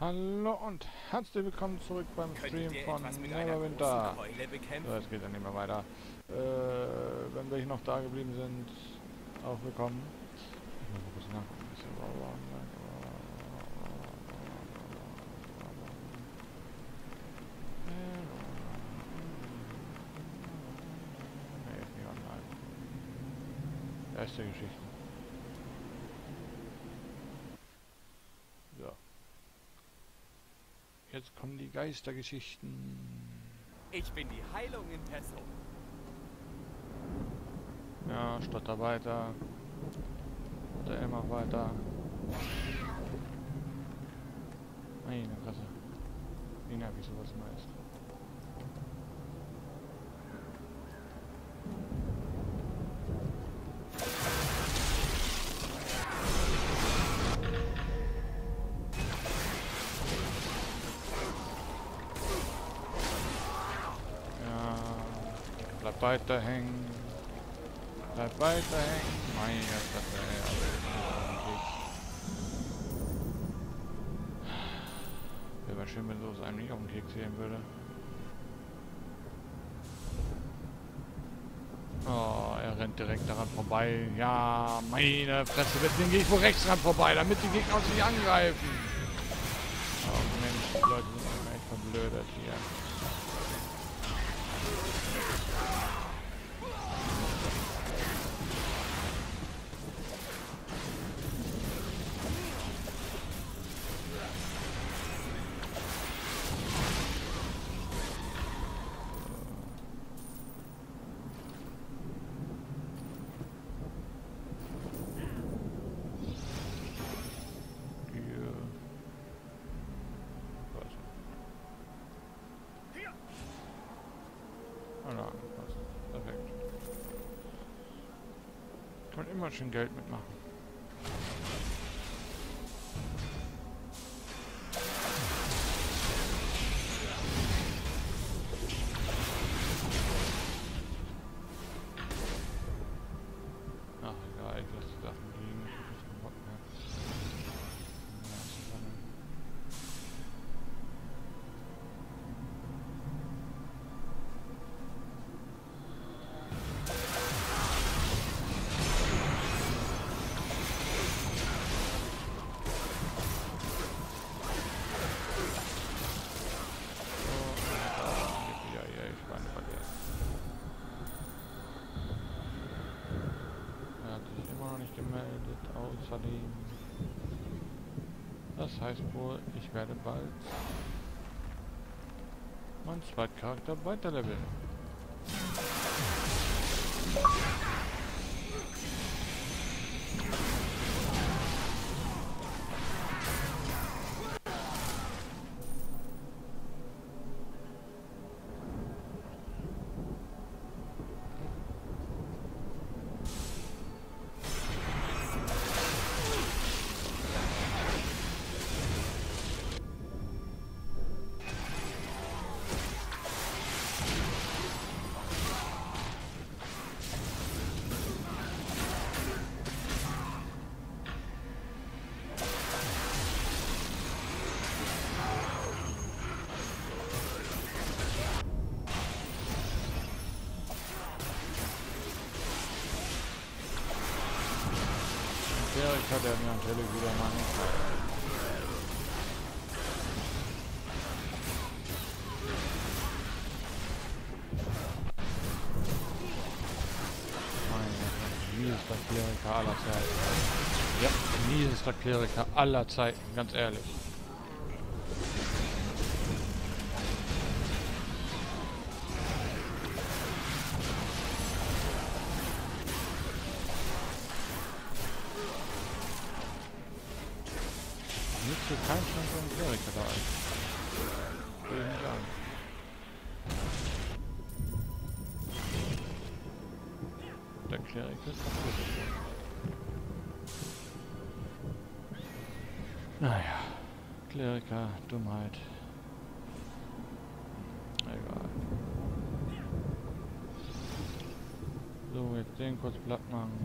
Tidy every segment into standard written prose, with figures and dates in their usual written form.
Hallo und herzlich willkommen zurück beim Stream von Neverwinter. So, jetzt geht dann nicht mehr weiter. Wenn wir hier noch da geblieben sind, auch willkommen. Ich muss mal kurz nachgucken. Nee, ist nicht online. Erste Geschichte. So. Jetzt kommen die Geistergeschichten. Ich bin die Heilung in Person. Ja, stotter weiter. Oder immer weiter. Meine Fresse. Wie nervig sowas immer ist. Bleib weiter hängen. Bleib weiter hängen. Meine Fresse, wäre aber schön, wenn so es einem nicht auf den Keks gehen würde. Oh, er rennt direkt daran vorbei. Ja, meine Fresse, deswegen gehe ich wohl rechts ran vorbei, damit die Gegner uns nicht angreifen. Oh Mensch, die Leute sind echt verblödet hier. Perfekt. Kann man immer schön Geld mitmachen. Ach egal, ich lasse die Sachen liegen. Ich hab keinen Bock mehr. Gemeldet, außerdem. Das heißt wohl, ich werde bald meinen zweiten Charakter weiterleveln. Ja, ich hatte mir natürlich wieder mal nicht. Miesester Kleriker aller Zeiten. Ja, miesester Kleriker aller Zeiten, ganz ehrlich. Nützt dir kein Chance, so ein Kleriker da ist. Will ich nicht sagen. Der Kleriker ist kaputt. Naja, Kleriker, Dummheit. Egal. So, jetzt den kurz platt machen.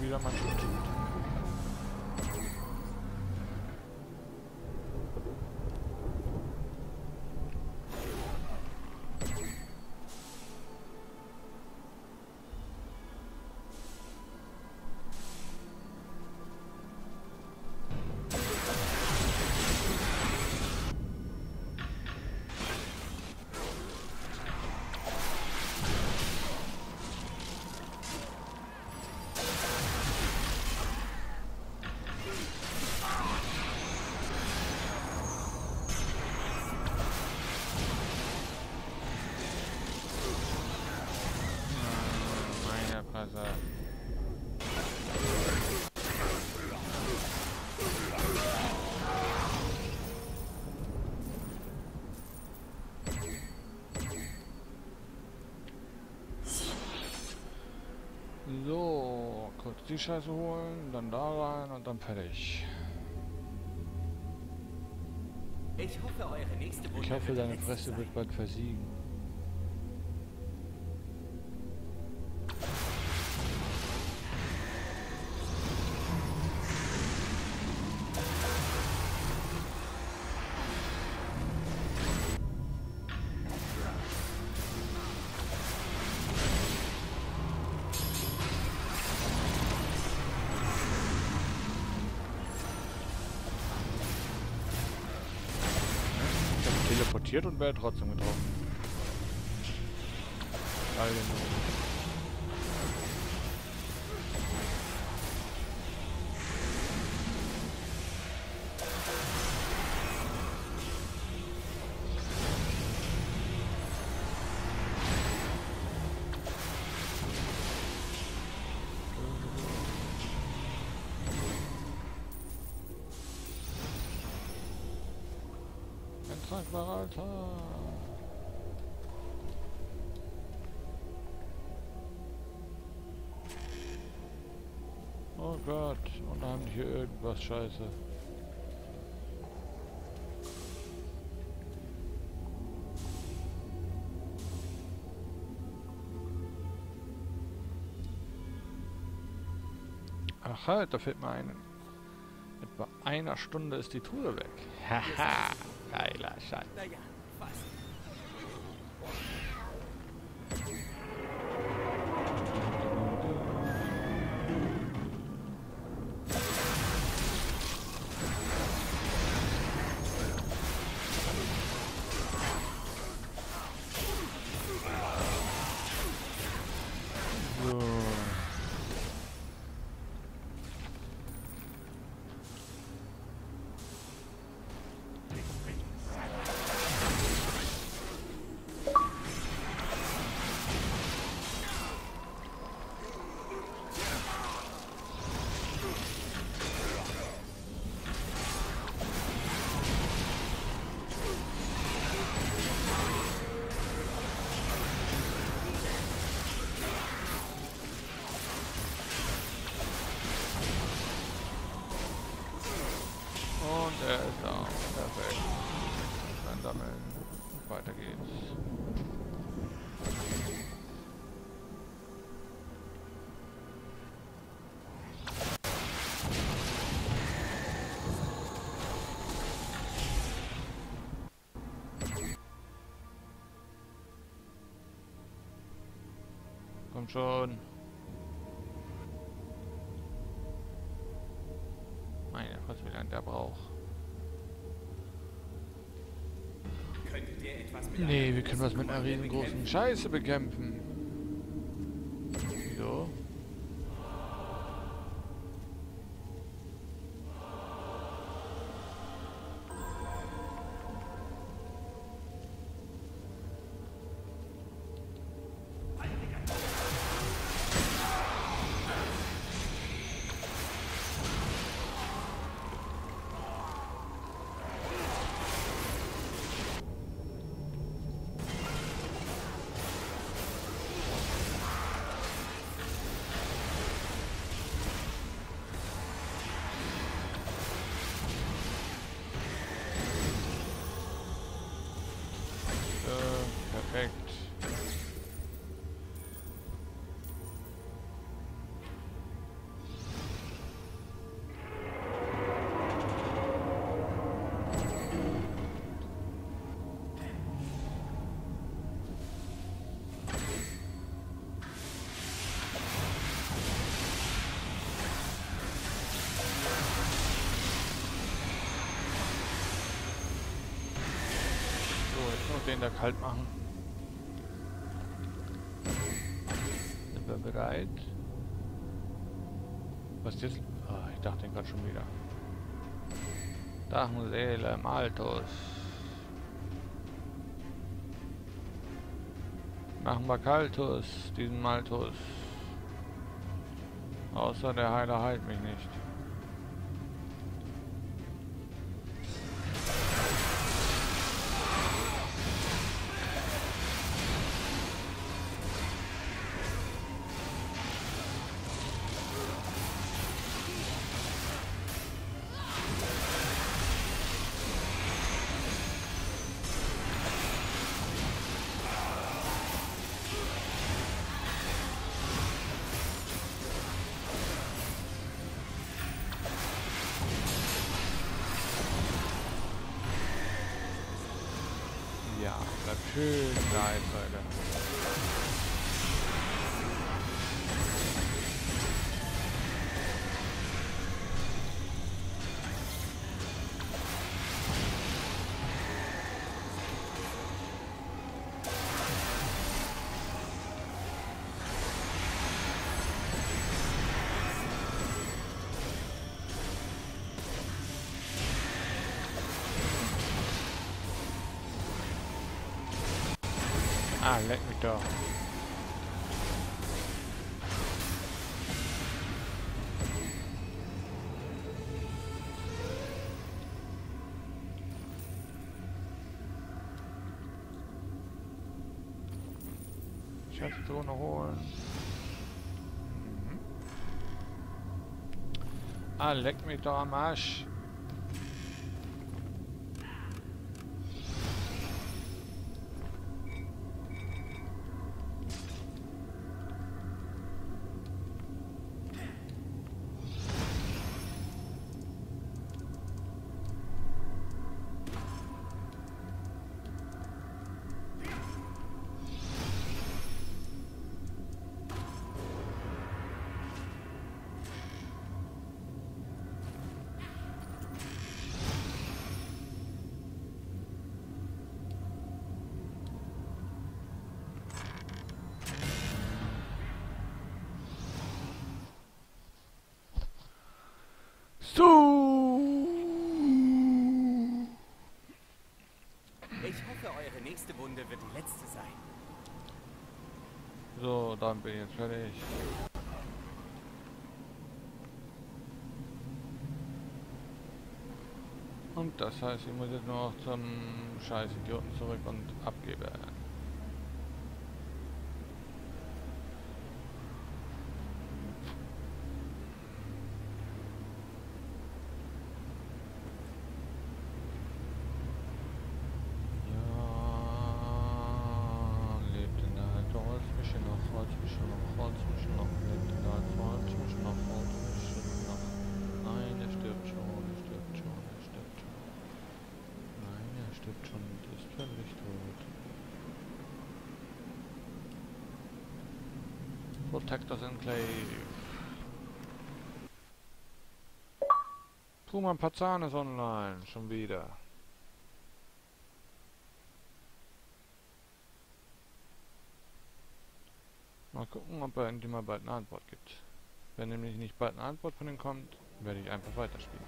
wieder man schon tut. So, kurz die Scheiße holen, dann da rein und dann fertig. Ich hoffe, eure nächste Runde Ich hoffe, wird deine die letzte Fresse sein. wird bald versiegen. Teleportiert und wäre trotzdem getroffen. Alter. Oh Gott, und da haben die hier irgendwas Scheiße. Ach halt, da fällt mir ein. Etwa einer Stunde ist die Truhe weg. Haha, geiler Scheiß. Naja, fast. So. Und er ist da. Perfekt. Dann sammeln. Weiter geht's. Komm schon. Meine Fresse, wie lange der braucht. Könntet ihr etwas mit Nee, einer wir können was mit einer Keule riesengroßen bekämpfen? Scheiße bekämpfen. Wieso? wieder kalt machen. Sind wir bereit? Was ist jetzt? Ah, ich dachte gerade schon wieder. Drachenseele, Malthus. Machen wir Kaltus, diesen Malthus. Außer der Heiler heilt mich nicht. Ja, bleibt schön leid, Leute. Ah, leck mich doch. Schatztruhe holen. Mhm. Ah, leck mich doch am Arsch. So. Ich hoffe, eure nächste Wunde wird die letzte sein. So, dann bin ich jetzt fertig. Und das heißt, ich muss jetzt nur noch zum scheiß Idioten zurück und abgeben. Protectors Enclave. Puma Pazan ist online, schon wieder. Mal gucken, ob er endlich mal bald eine Antwort gibt. Wenn nämlich nicht bald eine Antwort von ihm kommt, werde ich einfach weiterspielen.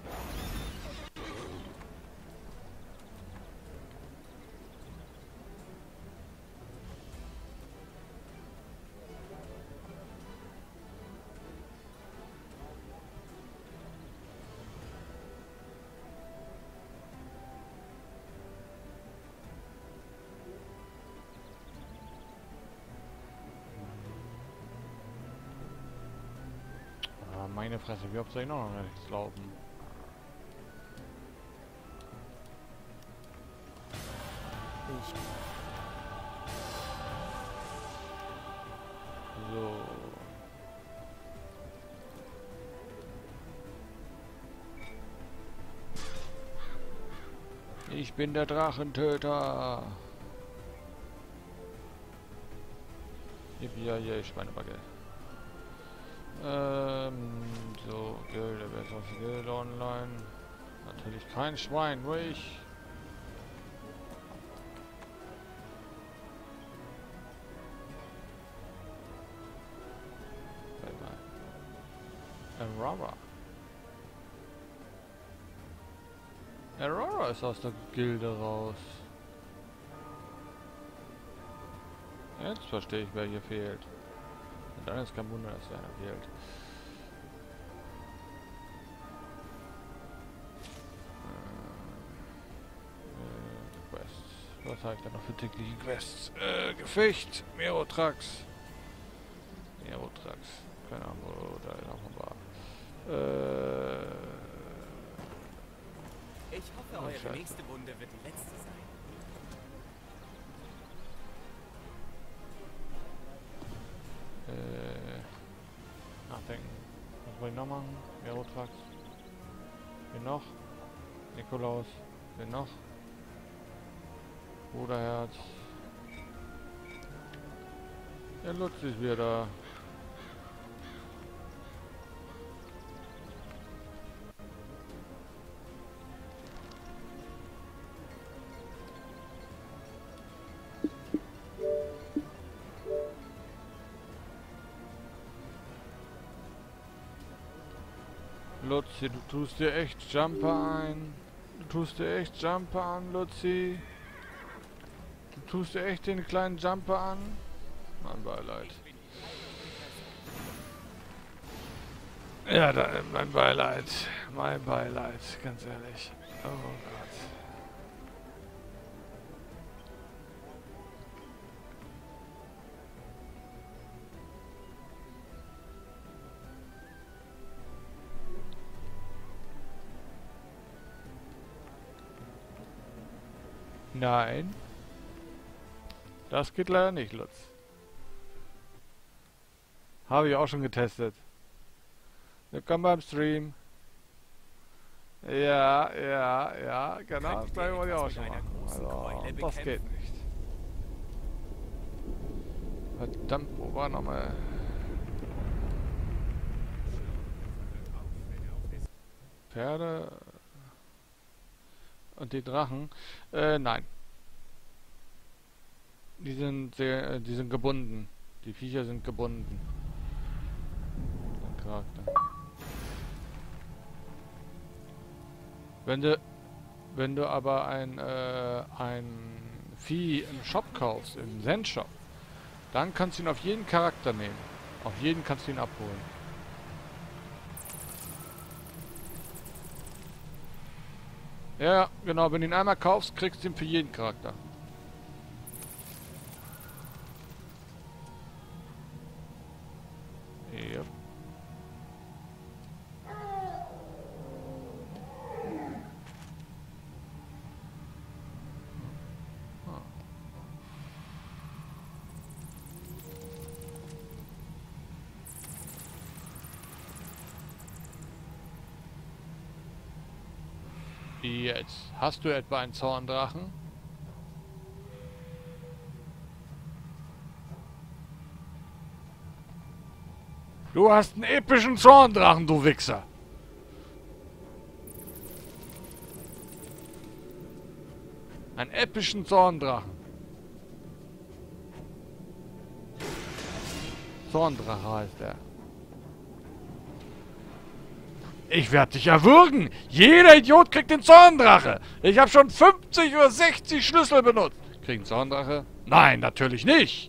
Meine Fresse, wie oft soll ich noch rechts laufen? So. Ich bin der Drachentöter. Ja, ich Schweinebacke. So, Gilde, wer ist aus der Gilde online? Natürlich kein Schwein, nur ich. Aurora. Aurora ist aus der Gilde raus. Jetzt verstehe ich, wer hier fehlt. Und dann ist kein Wunder, dass hier einer fehlt. Quests. Was habe ich da noch für tägliche Quests? Gefecht! Merotrax! Merotrax. Keine Ahnung, wo da noch war. Ich hoffe, eure nächste Wunde wird die letzte sein. Nachdenken. Was wollte ich noch machen? Merotrax. Wen noch? Nikolaus. Wen noch? Bruderherz. Der Lutz ist wieder da. Luzi, du tust dir echt Jumper ein. Du tust dir echt Jumper an, Luzi. Du tust dir echt den kleinen Jumper an. Mein Beileid. Ja, mein Beileid. Mein Beileid, ganz ehrlich. Oh Gott. Nein. Das geht leider nicht, Lutz. Habe ich auch schon getestet. Willkommen beim Stream. Ja, genau. Das gleiche wollte ich auch schon machen. Also, das geht nicht. Verdammt, wo war nochmal... Pferde... Und die Drachen? Nein. Die sind gebunden. Die Viecher sind gebunden. Der Charakter. Wenn du aber ein Vieh im Shop kaufst, im Zen-Shop, dann kannst du ihn auf jeden Charakter nehmen. Auf jeden kannst du ihn abholen. Ja, genau, wenn du ihn einmal kaufst, kriegst du ihn für jeden Charakter. Yep. Jetzt. Hast du etwa einen Zorndrachen? Du hast einen epischen Zorndrachen, du Wichser! Einen epischen Zorndrachen. Zorndrache heißt er. Ich werde dich erwürgen! Jeder Idiot kriegt den Zorndrache! Ich habe schon 50 oder 60 Schlüssel benutzt! Krieg einen Zorndrache? Nein, natürlich nicht!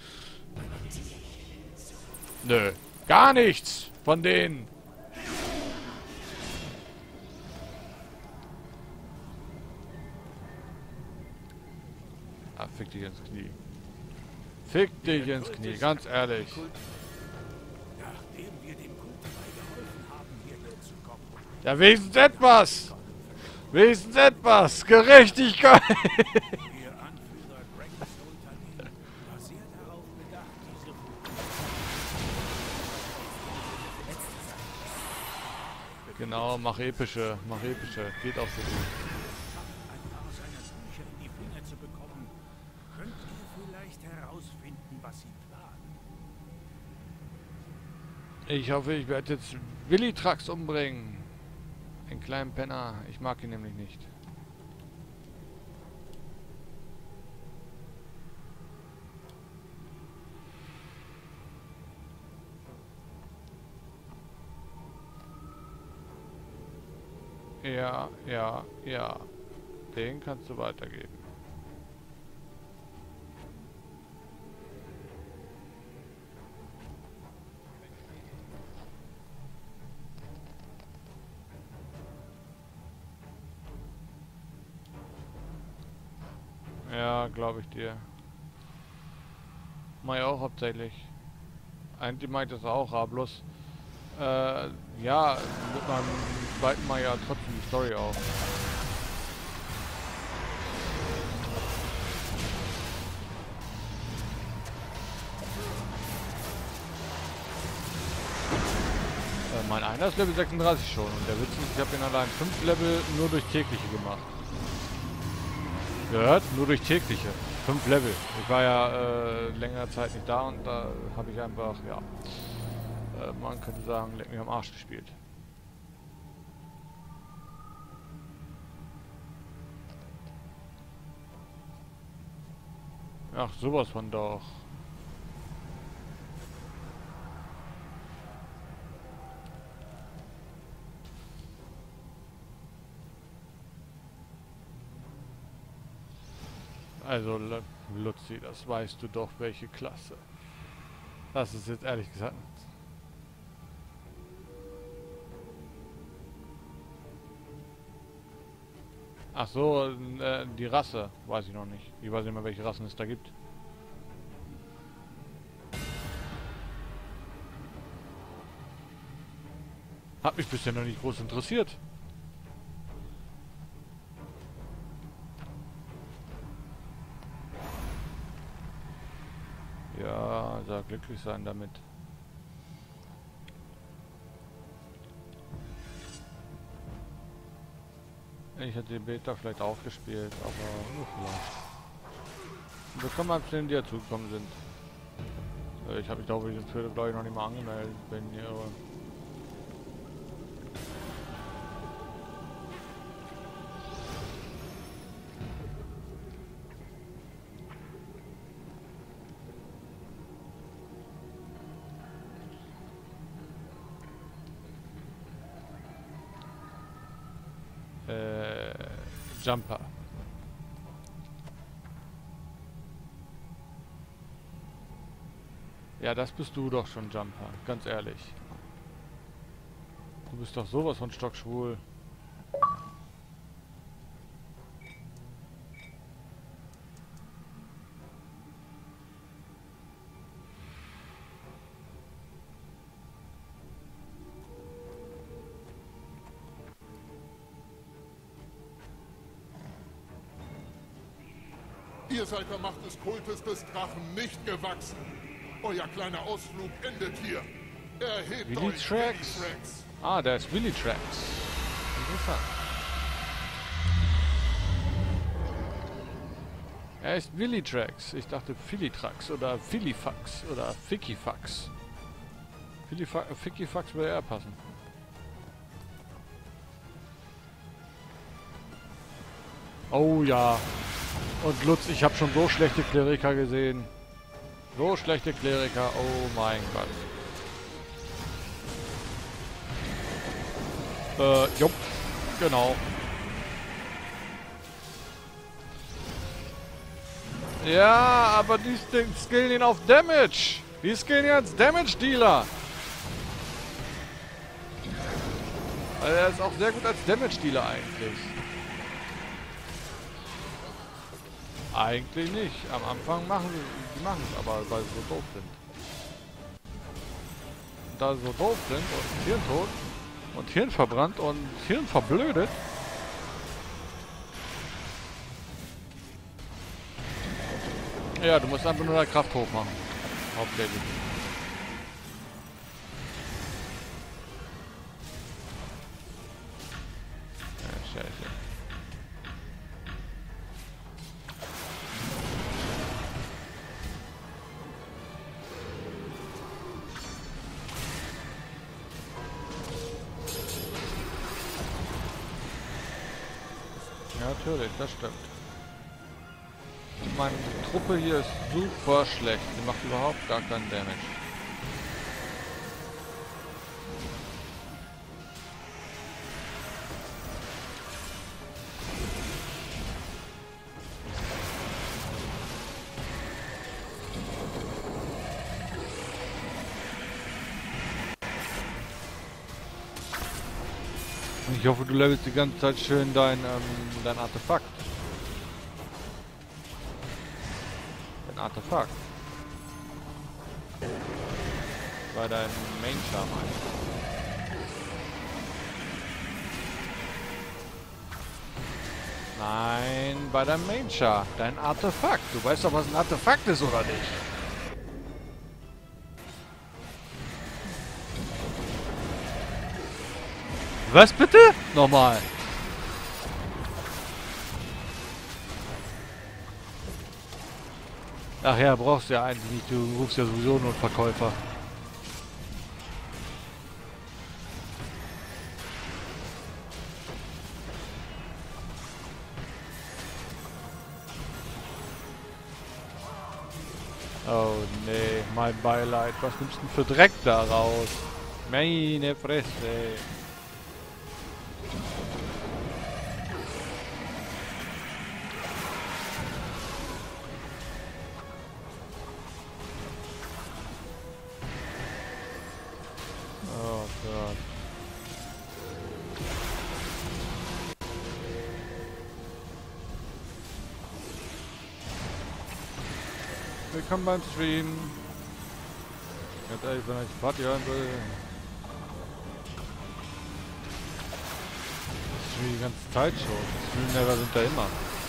Nö, gar nichts von denen! Ah, fick dich ins Knie. Fick dich ins Knie, ganz ehrlich. Ja, wenigstens etwas! Wenigstens etwas! Gerechtigkeit! Genau, mach epische, geht auch so gut. Ich hoffe, ich werde jetzt Willy Trax umbringen. Den kleinen Penner. Ich mag ihn nämlich nicht. Ja, ja, ja. Den kannst du weitergeben. Ja, glaube ich dir. Mach ich auch hauptsächlich. Eigentlich mache ich das auch, aber bloß, ja, mit meinem zweiten Mal ja trotzdem die Story auch. Mein einer ist Level 36 schon und der Witz ist, ich habe ihn allein 5 Level nur durch tägliche gemacht. Gehört? Nur durch tägliche. 5 Level. Ich war ja längere Zeit nicht da und da habe ich einfach, ja, man könnte sagen, leck mich am Arsch gespielt. Ach, sowas von doch. Also, Luzi, das weißt du doch, welche Klasse. Das ist jetzt ehrlich gesagt. Ach so, die Rasse. Weiß ich noch nicht. Ich weiß nicht mehr, welche Rassen es da gibt. Hat mich bisher noch nicht groß interessiert. Ja, da glücklich sein damit. Ich hätte den Beta vielleicht auch gespielt, aber nur vielleicht. Willkommen an denen, die dazugekommen sind. Ich habe mich glaube ich noch nicht mal angemeldet, wenn ihr... Jumper. Ja, das bist du doch schon, Jumper. Ganz ehrlich. Du bist doch sowas von stockschwul. Ihr seid der Macht des Kultes des Drachen nicht gewachsen. Euer kleiner Ausflug endet hier. Erhebt Willy euch, Trax. Willy Trax. Ah, der ist Willy Trax. Interessant. Er ist Willy Trax. Ich dachte Phillytrax oder Phillyfax oder Fickyfax. Fickyfax würde eher passen. Oh ja. Und Lutz, ich habe schon so schlechte Kleriker gesehen. So schlechte Kleriker, oh mein Gott. Jupp, genau. Ja, aber die skillen ihn auf Damage. Die skillen ihn als Damage-Dealer. Also er ist auch sehr gut als Damage-Dealer eigentlich. Eigentlich nicht. Am Anfang machen sie es aber, weil sie so doof sind. Und da sie so doof sind und hirntot und Hirn verbrannt und Hirn verblödet. Ja, du musst einfach nur deine Kraft hochmachen. Hauptsächlich. Ja, scheiße. Ja, natürlich, das stimmt. Meine Truppe hier ist super schlecht. Die macht überhaupt gar keinen Damage. Ich hoffe, du levelst die ganze Zeit schön dein Artefakt. Dein Artefakt. Bei deinem Main-Char, meine ich. Nein, bei deinem Main-Char. Dein Artefakt. Du weißt doch, was ein Artefakt ist, oder nicht? Was bitte? Nochmal. Ach ja, brauchst du ja eigentlich nicht. Du rufst ja sowieso nur einen Verkäufer. Oh nee, mein Beileid. Was nimmst du denn für Dreck da raus? Meine Fresse. Oh Gott. Willkommen beim Stream. Ganz ehrlich, wenn ich Party hören will. Das ist die ganze Zeit schon. Stream-Never sind da immer.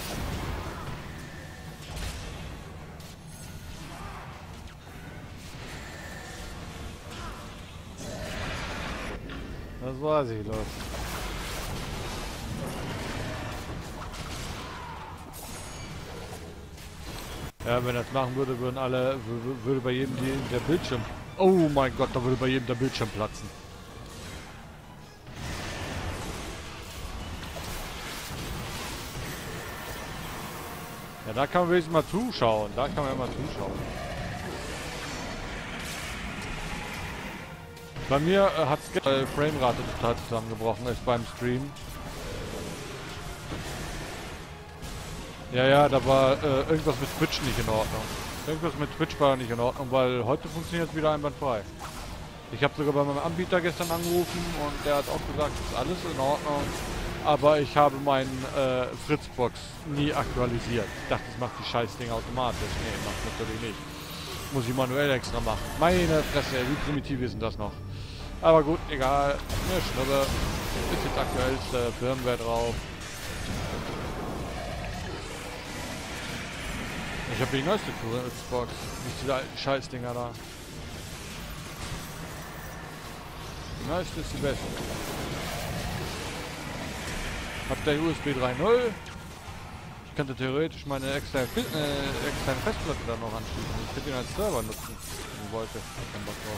Das war sie, los. Ja, wenn er das machen würde, würden alle, würde bei jedem der Bildschirm... Oh mein Gott, da würde bei jedem der Bildschirm platzen. Ja, da kann man wenigstens mal zuschauen. Da kann man ja mal zuschauen. Bei mir hat Framerate total zusammengebrochen ist beim Stream. Ja, da war irgendwas mit Twitch nicht in Ordnung. Irgendwas mit Twitch war nicht in Ordnung, weil heute funktioniert es wieder einwandfrei. Ich habe sogar bei meinem Anbieter gestern angerufen und der hat auch gesagt, es ist alles in Ordnung. Aber ich habe meinen Fritzbox nie aktualisiert. Ich dachte, das macht die Scheißding automatisch. Nee, macht natürlich nicht. Muss ich manuell extra machen. Meine Fresse, wie primitiv ist denn das noch? Aber gut, egal. Eine Schnuppe. Ist jetzt aktuellste Firmware drauf. Ich habe die neueste Xbox, nicht diese alten Scheißdinger da. Die neueste ist die beste. Hab der USB 3.0. Ich könnte theoretisch meine externe Festplatte da noch anschließen. Ich könnte ihn als Server nutzen, wenn ich wollte. Ich hab keinen Bock drauf.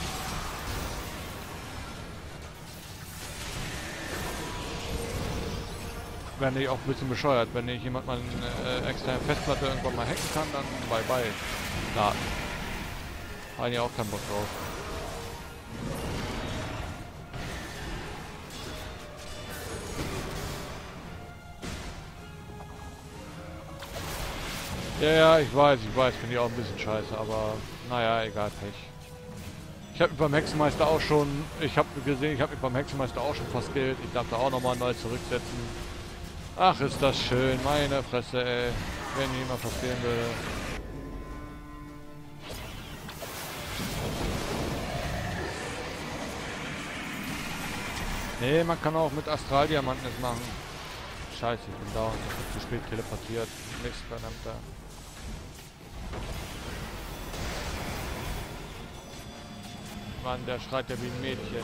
Wäre ich auch ein bisschen bescheuert, wenn ich jemand mal eine externe Festplatte irgendwann mal hacken kann, dann bye bye. Daten. Habe ich auch keinen Bock drauf. Ja, ich weiß, finde ich auch ein bisschen scheiße, aber naja, egal, Pech. Ich habe beim Hexenmeister auch schon, ich habe mich beim Hexenmeister auch schon fast Geld. Ich darf da auch nochmal neu zurücksetzen. Ach, ist das schön, meine Fresse, ey. Wenn jemand passieren würde. Nee, man kann auch mit Astraldiamanten es machen. Scheiße, ich bin down. Ich bin zu spät teleportiert. Mist, verdammter. Mann, der schreit ja wie ein Mädchen.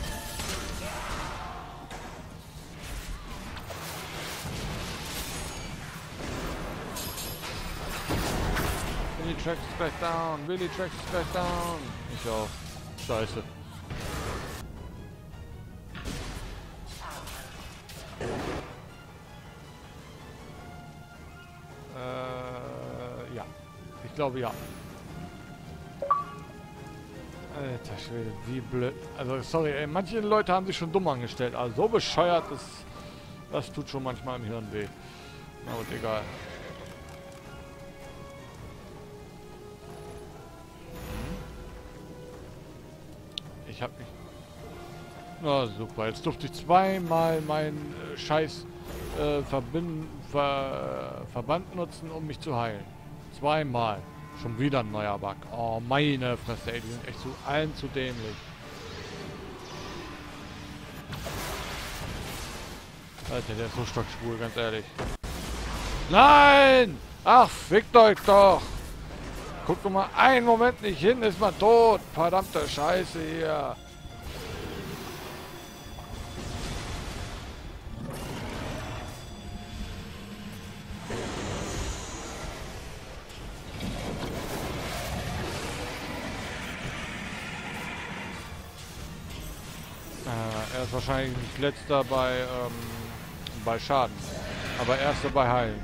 Willy Tracks is back down, Willy Tracks is back down. Ich auch. Scheiße. Ja. Ich glaube ja. Alter Schwede, wie blöd. Also sorry, ey, manche Leute haben sich schon dumm angestellt. Also so bescheuert, das tut schon manchmal im Hirn weh. Na gut, egal. Ich hab mich... Na super, jetzt durfte ich zweimal meinen scheiß Verband nutzen, um mich zu heilen. Zweimal. Schon wieder ein neuer Bug. Oh, meine Fresse, ey, die sind echt zu allen zu dämlich. Alter, der ist so stockschwul, ganz ehrlich. Nein! Ach, fickt euch doch! Guck doch mal einen Moment nicht hin, ist man tot. Verdammte Scheiße hier. Er ist wahrscheinlich nicht letzter bei Schaden. Aber erster bei Heilen.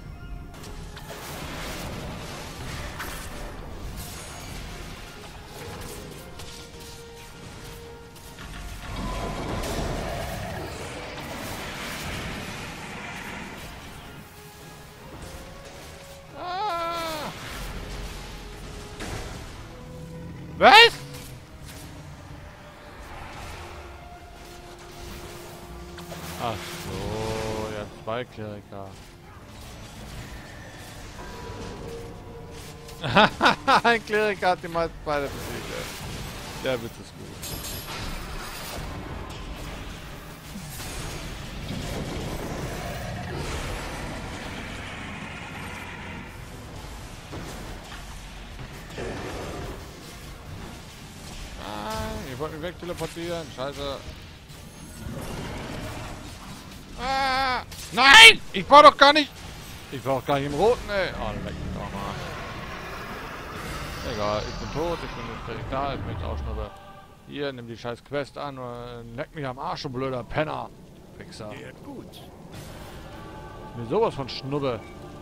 Was? Ach so, ja, zwei Kleriker. Ein Kleriker hat die meisten beide besiegt. Der Witz ist gut. Ich wollte mich wegteleportieren. Scheiße. Ah, nein! Ich war doch gar nicht... Ich war auch gar nicht im Roten, ey. Oh, leck mich doch mal. Egal, ich bin tot, ich bin nicht da, ich bin jetzt auch Schnuppe. Hier, nimm die scheiß Quest an oder leck mich am Arsch, du blöder Penner. Wichser. Ja, gut. Mir sowas von Schnuppe.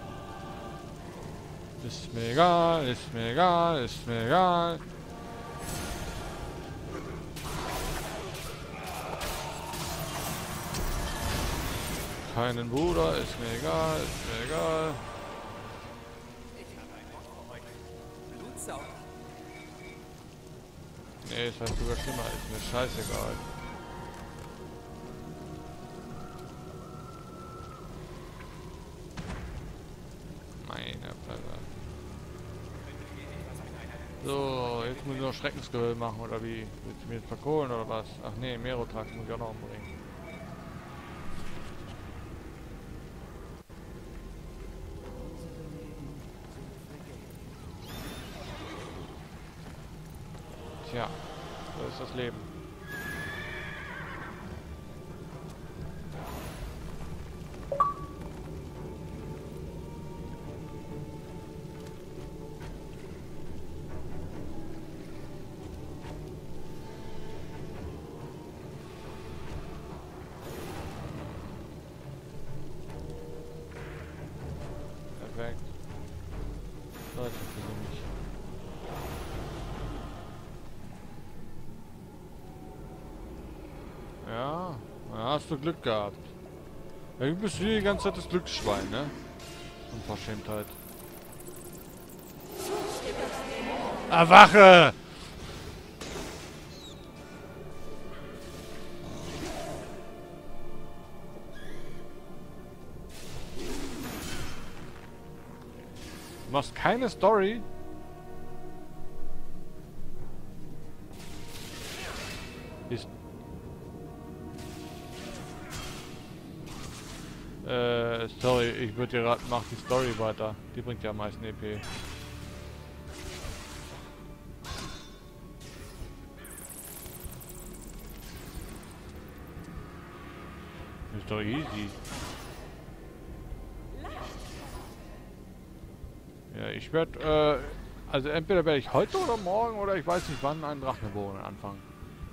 Ist mir egal, ist mir egal, ist mir egal. Keinen Bruder, ist mir egal, ist mir egal. Blutsauger. Nee, ist halt sogar schlimmer, ist mir scheißegal. Meine Fresse. So, jetzt muss ich noch Schreckensgehöhl machen, oder wie? Willst du mir jetzt verkohlen, oder was? Ach nee, Merotrax muss ich auch noch umbringen. Tja, so ist das Leben. Perfekt. So, jetzt ist es nicht. Ja, da hast du Glück gehabt. Ja, du bist wie die ganze Zeit das Glücksschwein, ne? Unverschämtheit. Erwache! Du machst keine Story? Ist sorry, ich würde dir raten, mach die Story weiter. Die bringt ja am meisten EP. Ist doch easy. Ja, ich werde, also entweder werde ich heute oder morgen oder ich weiß nicht wann einen Drachengeborenen anfangen.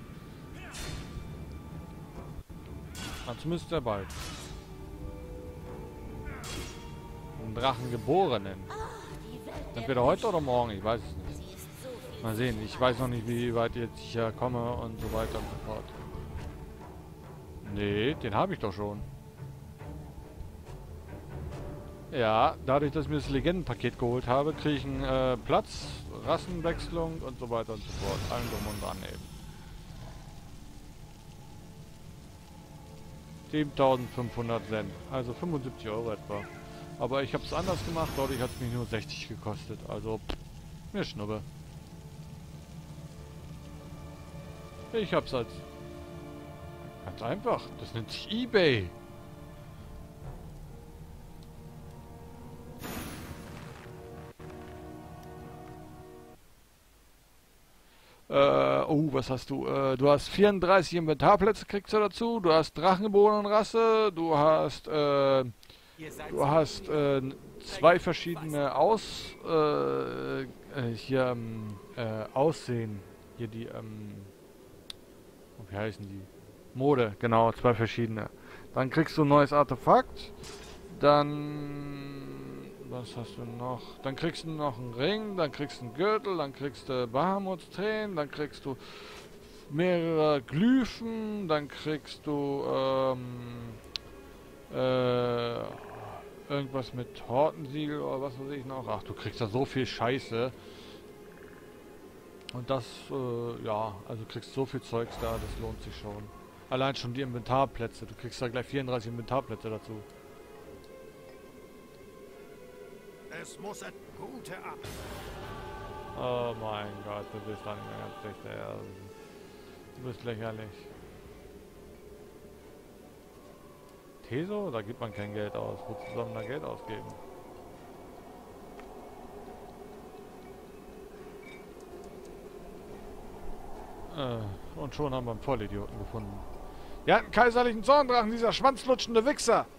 Na, zumindest sehr bald. Einen Drachengeborenen. Entweder heute oder morgen, ich weiß es nicht. Mal sehen, ich weiß noch nicht, wie weit jetzt ich hier komme und so weiter und so fort. Nee, den habe ich doch schon. Ja, dadurch, dass ich mir das Legendenpaket geholt habe, kriege ich einen Platz, Rassenwechslung und so weiter und so fort. Allem drum und dran eben. 7.500 Cent. Also 75 Euro etwa. Aber ich habe es anders gemacht, dadurch hat es mich nur 60 gekostet. Also, mir Schnuppe. Ich hab's als... Ganz einfach. Das nennt sich eBay. Oh, was hast du? Du hast 34 Inventarplätze, kriegst du dazu. Du hast Drachenbohnenrasse. Du hast zwei verschiedene Aussehen. Hier die, wie heißen die? Mode, genau, zwei verschiedene. Dann kriegst du ein neues Artefakt. Dann... Was hast du noch? Dann kriegst du noch einen Ring, dann kriegst du einen Gürtel, dann kriegst du Bahamuts Tränen, dann kriegst du mehrere Glyphen, dann kriegst du irgendwas mit Hortensiegel oder was weiß ich noch. Ach, du kriegst da so viel Scheiße. Und das, ja, also du kriegst so viel Zeugs da, das lohnt sich schon. Allein schon die Inventarplätze, du kriegst da gleich 34 Inventarplätze dazu. Es muss ein guter Ab. Oh mein Gott, du bist dann ganz echt, ja, du bist lächerlich. Teso? Da gibt man kein Geld aus. Wozu soll man da Geld ausgeben? Und schon haben wir einen Vollidioten gefunden. Der hat einen kaiserlichen Zorndrachen, dieser schwanzlutschende Wichser!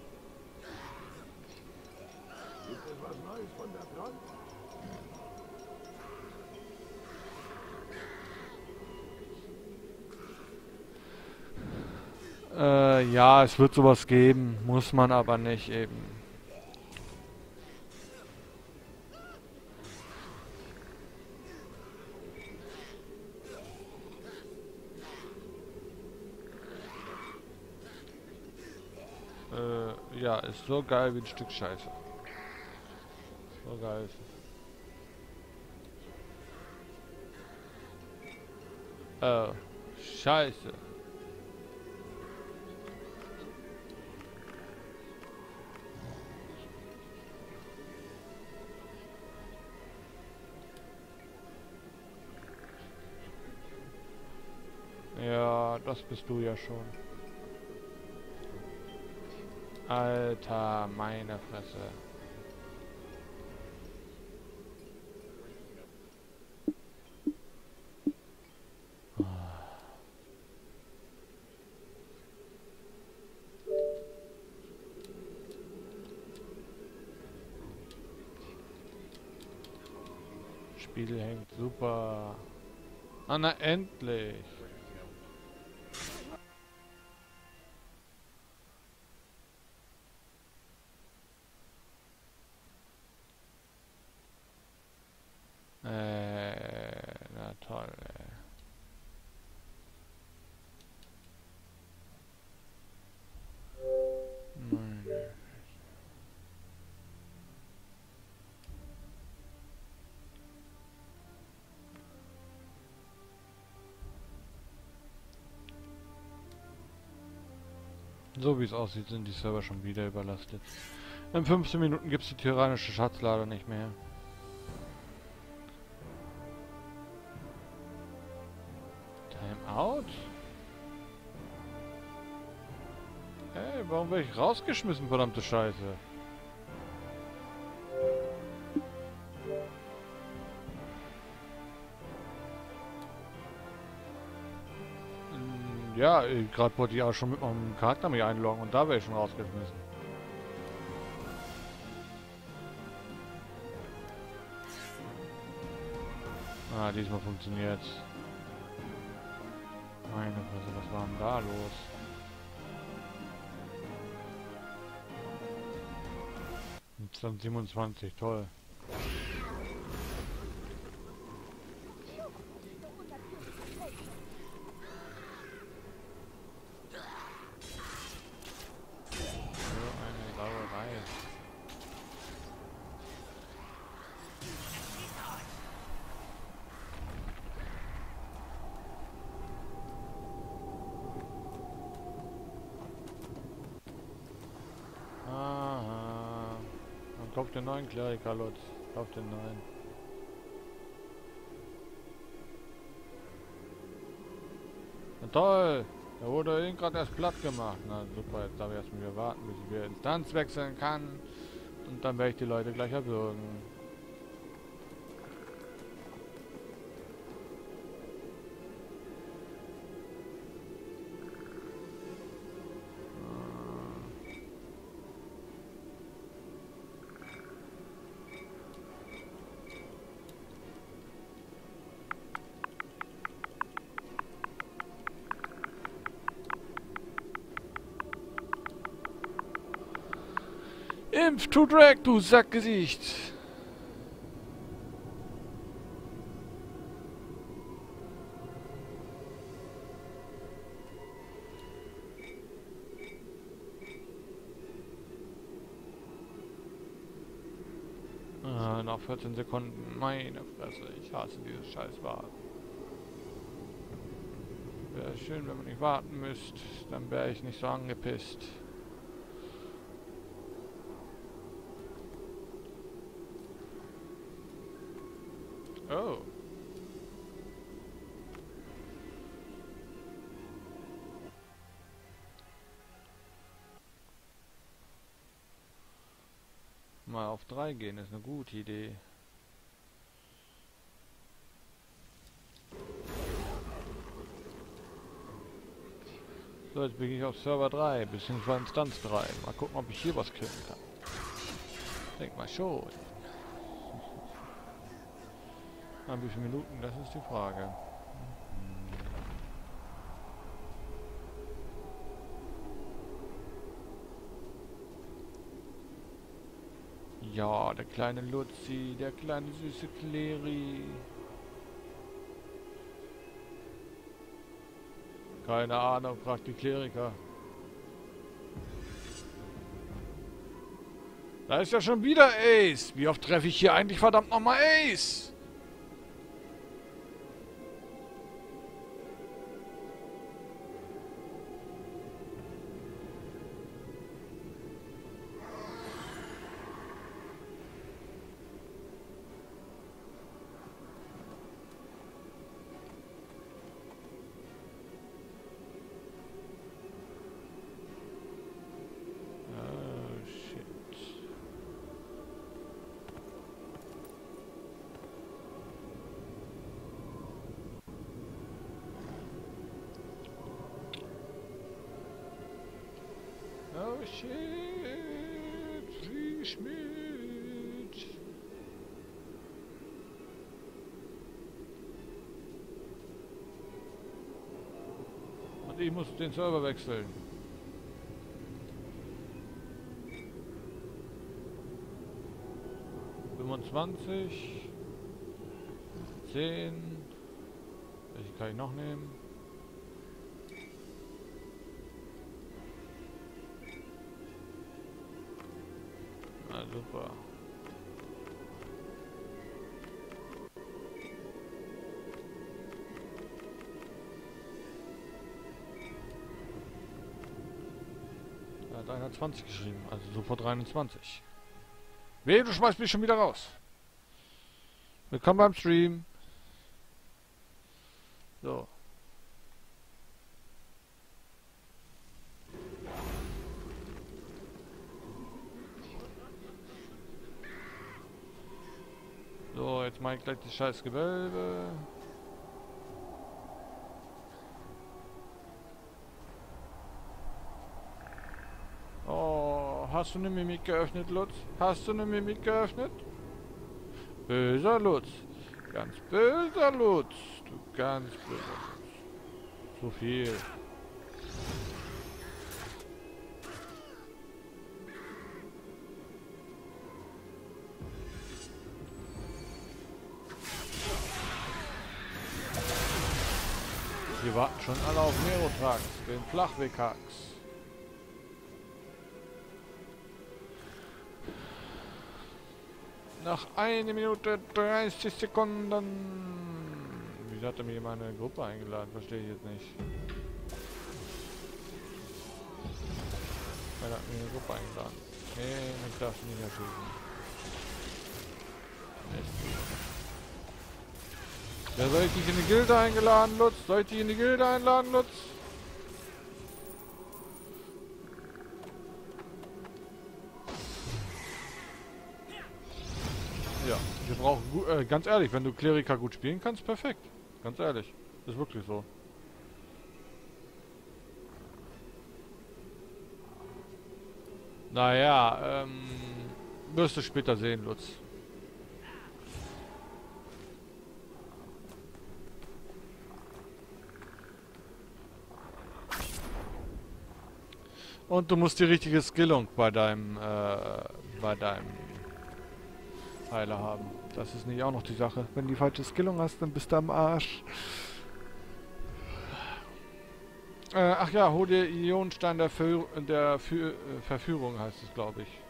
Ja, es wird sowas geben, muss man aber nicht eben. Ja, ist so geil wie ein Stück Scheiße. So geil ist es. Scheiße. Ja, das bist du ja schon. Alter, meine Fresse. Spiel hängt super. Ah, na endlich. Na toll, ey. Meine. So wie es aussieht, sind die Server schon wieder überlastet. In 15 Minuten gibt es die tyrannische Schatzlader nicht mehr. Timeout? Ey, warum werde ich rausgeschmissen, verdammte Scheiße? Ja, gerade wollte ich auch schon mit meinem Charakter mich einloggen und da wäre ich schon rausgeschmissen. Ah, diesmal funktioniert's. Meine Fresse, was war denn da los? Jetzt dann 27, toll. Kauf den neuen Kleriker, Lutz. Kauf den neuen. Na toll! Da wurde ihn gerade erst platt gemacht. Na super, jetzt darf ich erstmal wieder warten, bis ich wieder Instanz wechseln kann. Und dann werde ich die Leute gleich erwürgen. Impf to Drag, du Sackgesicht! Ah, noch 14 Sekunden. Meine Fresse, ich hasse dieses scheiß Warten. Wäre schön, wenn man nicht warten müsste. Dann wäre ich nicht so angepisst. Oh. Mal auf 3 gehen ist eine gute Idee. So, jetzt bin ich auf Server 3, beziehungsweise Instanz 3. Mal gucken, ob ich hier was klicken kann. Denk mal schon. Na, wie viele Minuten, das ist die Frage. Ja, der kleine Luzi, der kleine süße Kleri. Keine Ahnung, fragt die Kleriker. Da ist ja schon wieder Ace. Wie oft treffe ich hier eigentlich verdammt nochmal Ace? Oh shit, wie Schmidt. Und ich muss den Server wechseln. ...25... 10... Welche kann ich noch nehmen? Na super. Er hat 21 geschrieben, also sofort 23. Weh, du schmeißt mich schon wieder raus. Willkommen beim Stream. So. So, jetzt mache ich gleich das scheiß Gewölbe. Oh, hast du eine Mimik geöffnet, Lutz? Hast du eine Mimik geöffnet? Böser Lutz. Ganz böser Lutz. Du ganz böser Lutz. So viel. Wir warten schon alle auf Merotrax, den Flachweghax. Nach 1 Minute 30 Sekunden. Wieso hat er mir meine Gruppe eingeladen? Verstehe ich jetzt nicht. Er hat mir eine Gruppe eingeladen. Nee, ich darf nicht erschießen. Ja, soll ich dich in die Gilde eingeladen, Lutz? Soll ich dich in die Gilde einladen, Lutz? Ja, wir brauchen ganz ehrlich, wenn du Kleriker gut spielen kannst, perfekt. Ganz ehrlich. Ist wirklich so. Naja, wirst du später sehen, Lutz. Und du musst die richtige Skillung bei deinem Heiler haben. Das ist nicht auch noch die Sache. Wenn du die falsche Skillung hast, dann bist du am Arsch. Ach ja, hol dir Ionenstein der Verführung, heißt es, glaube ich.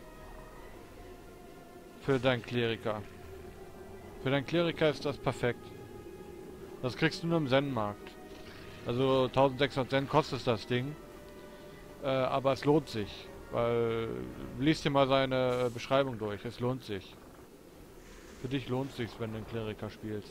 Für deinen Kleriker. Für deinen Kleriker ist das perfekt. Das kriegst du nur im Zen-Markt. Also 1600 Zen kostet das Ding. Aber es lohnt sich. Weil, lies dir mal seine Beschreibung durch. Es lohnt sich. Für dich lohnt es sich, wenn du einen Kleriker spielst.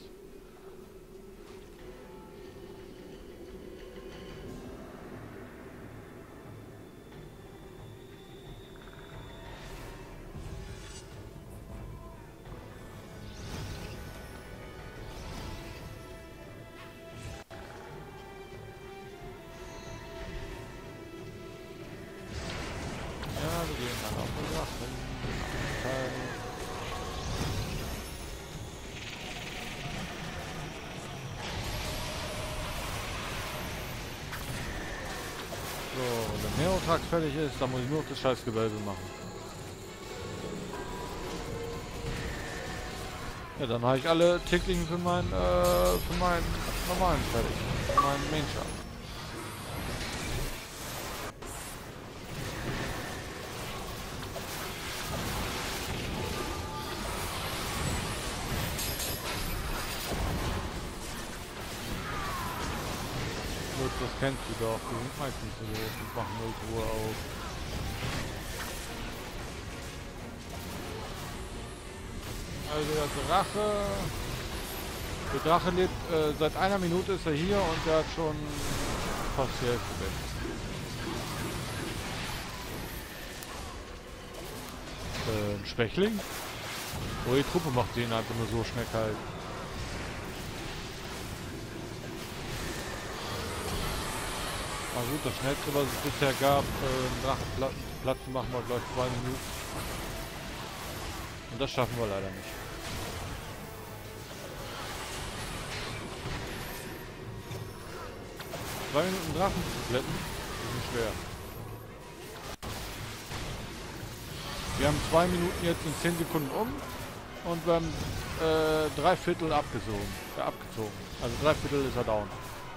So, wenn der Neotrax fertig ist, dann muss ich nur noch das scheiß Gewölbe machen. Ja, dann habe ich alle täglichen für meinen normalen fertig. Für meinen Main-Shop. Das kennst du doch, die sind meistens so groß und machen 0 Uhr auf. Also der Drache lebt, seit einer Minute ist er hier und der hat schon fast die Hälfte weg. Ein Schwächling? Oh, die Truppe macht den einfach nur so schnell kalt. Na gut, das schnellste, was es bisher gab, einen Drachen platt zu machen, war gleich 2 Minuten. Und das schaffen wir leider nicht. Zwei Minuten Drachen zu plätten, ist nicht schwer. Wir haben 2 Minuten jetzt in 10 Sekunden um und wir haben 3/4 abgezogen. Also 3/4 ist er down.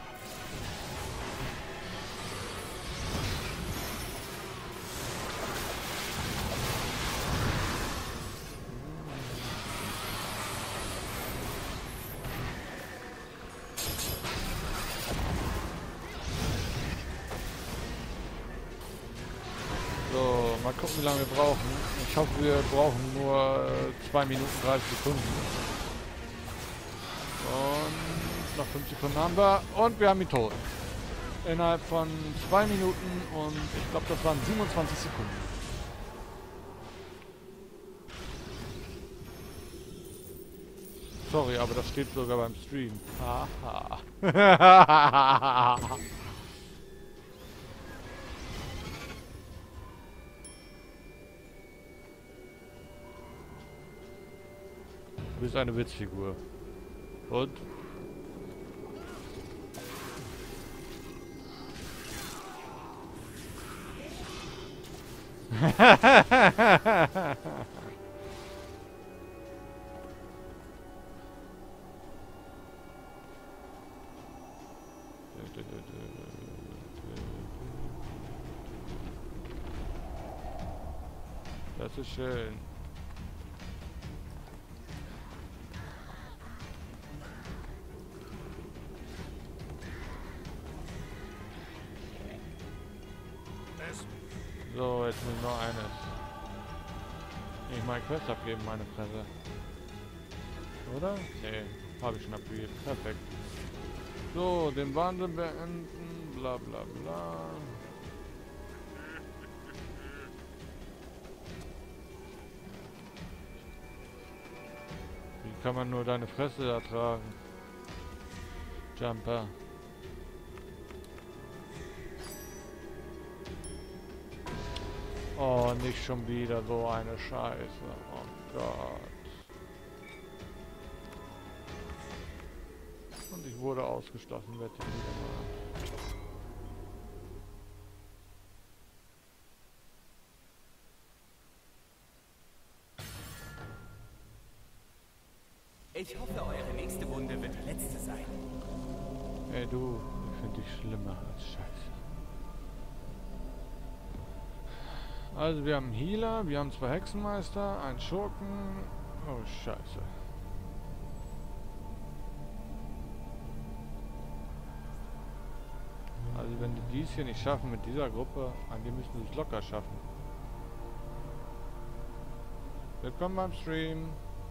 So, mal gucken, wie lange wir brauchen. Ich hoffe, wir brauchen nur 2 Minuten 30 Sekunden. Und noch 5 Sekunden haben wir. Und wir haben ihn tot. Innerhalb von 2 Minuten und ich glaube, das waren 27 Sekunden. Sorry, aber das steht sogar beim Stream. Haha. Du bist eine Witzfigur. Und? Das ist schön. So, jetzt muss noch eines. Ich meine Quest abgeben, meine Fresse. Oder? Nee, habe ich schon abgegeben. Perfekt. So, den Wahnsinn beenden. Bla bla bla. Wie kann man nur deine Fresse ertragen? Jumper. Oh, nicht schon wieder so eine Scheiße. Oh Gott. Und ich wurde ausgeschlossen, wette ich wieder mal. Ich hoffe, eure nächste Wunde wird die letzte sein. Ey du, ich finde dich schlimmer als Scheiße. Also wir haben einen Healer, wir haben 2 Hexenmeister, einen Schurken. Oh Scheiße. Also wenn die dies hier nicht schaffen mit dieser Gruppe, die müssen sie es locker schaffen. Willkommen beim Stream.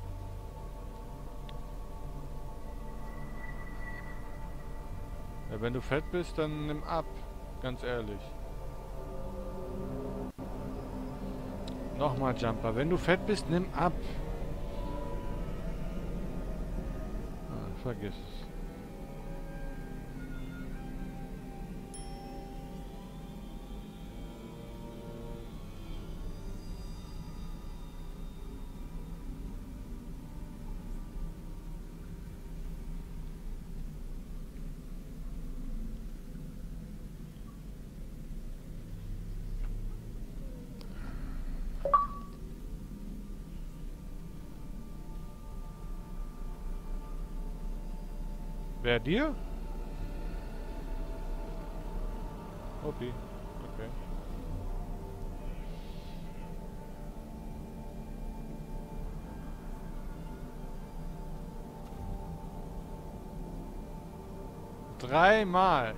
Ja, wenn du fett bist, dann nimm ab. Ganz ehrlich. Nochmal Jumper. Wenn du fett bist, nimm ab. Ah, vergiss es. Wer dir? Hoppi. Okay. Dreimal.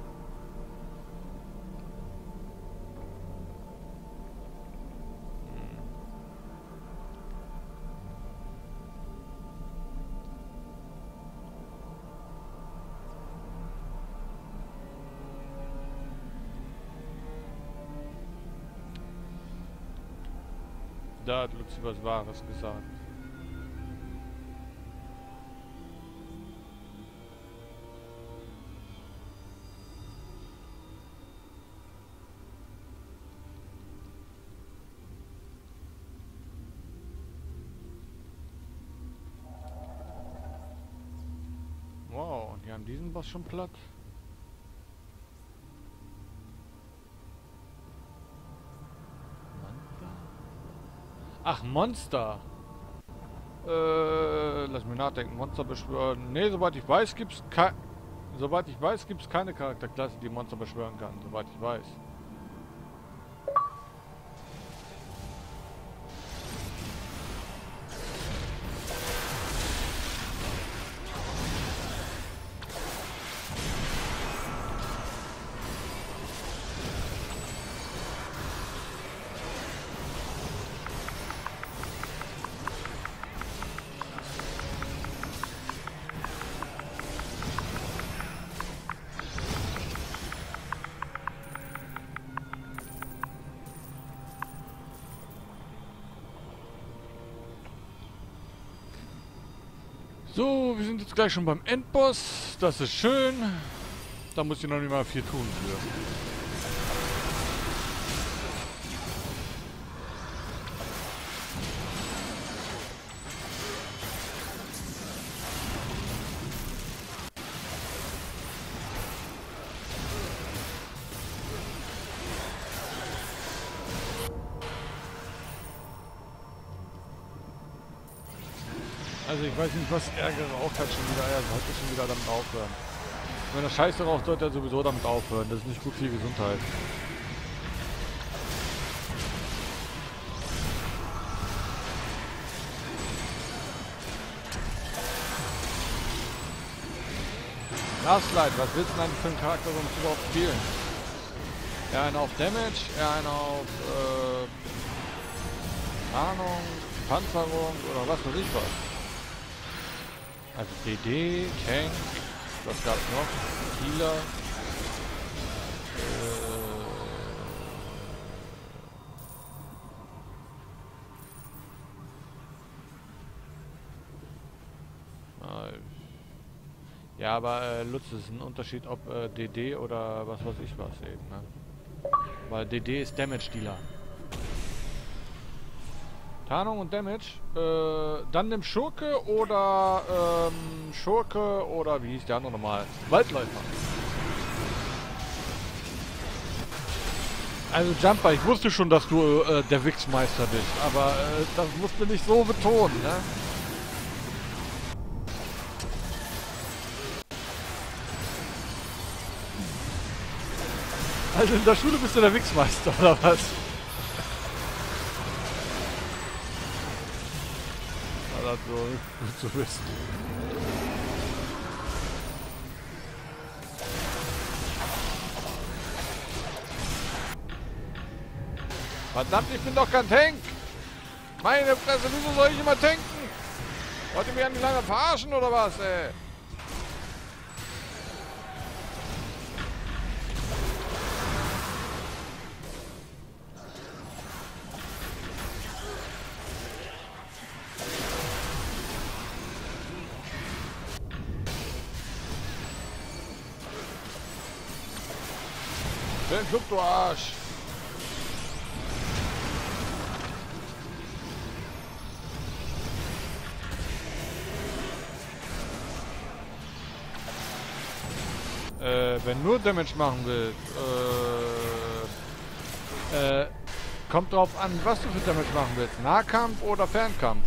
Da hat Luzi was Wahres gesagt. Wow, und die haben diesen Boss schon platt. Ach, Monster. Lass mich nachdenken. Monster beschwören. Ne, soweit ich weiß, gibt's keine Charakterklasse, die Monster beschwören kann. Soweit ich weiß. So, wir sind jetzt gleich schon beim Endboss. Das ist schön. Da muss ich noch nicht mal viel tun für. Also ich weiß nicht, was er geraucht hat schon wieder. Er sollte schon wieder damit aufhören. Wenn er Scheiße raucht, sollte er sowieso damit aufhören. Das ist nicht gut für die Gesundheit. Lastlight, was willst du denn für einen Charakter sonst überhaupt spielen? Eher einer auf Damage, eher einer auf Ahnung, Panzerung oder was weiß ich was. Also DD, Tank, was gab's noch? Healer. Ja, aber Lutz, ist ein Unterschied, ob DD oder was weiß ich was eben, ne? Weil DD ist Damage Dealer. Tarnung und Damage. Dann nimm Schurke oder wie hieß der andere nochmal? Waldläufer. Also Jumper, ich wusste schon, dass du der Wichsmeister bist, aber das musst du nicht so betonen, ne? Also in der Schule bist du der Wichsmeister, oder was? War das so gut zu wissen. Verdammt, ich bin doch kein Tank! Meine Fresse, wieso soll ich immer tanken? Wollt ihr mich an die lange verarschen, oder was, ey? Den Club, du Arsch! Wenn nur Damage machen willst, kommt drauf an, was du für Damage machen willst. Nahkampf oder Fernkampf?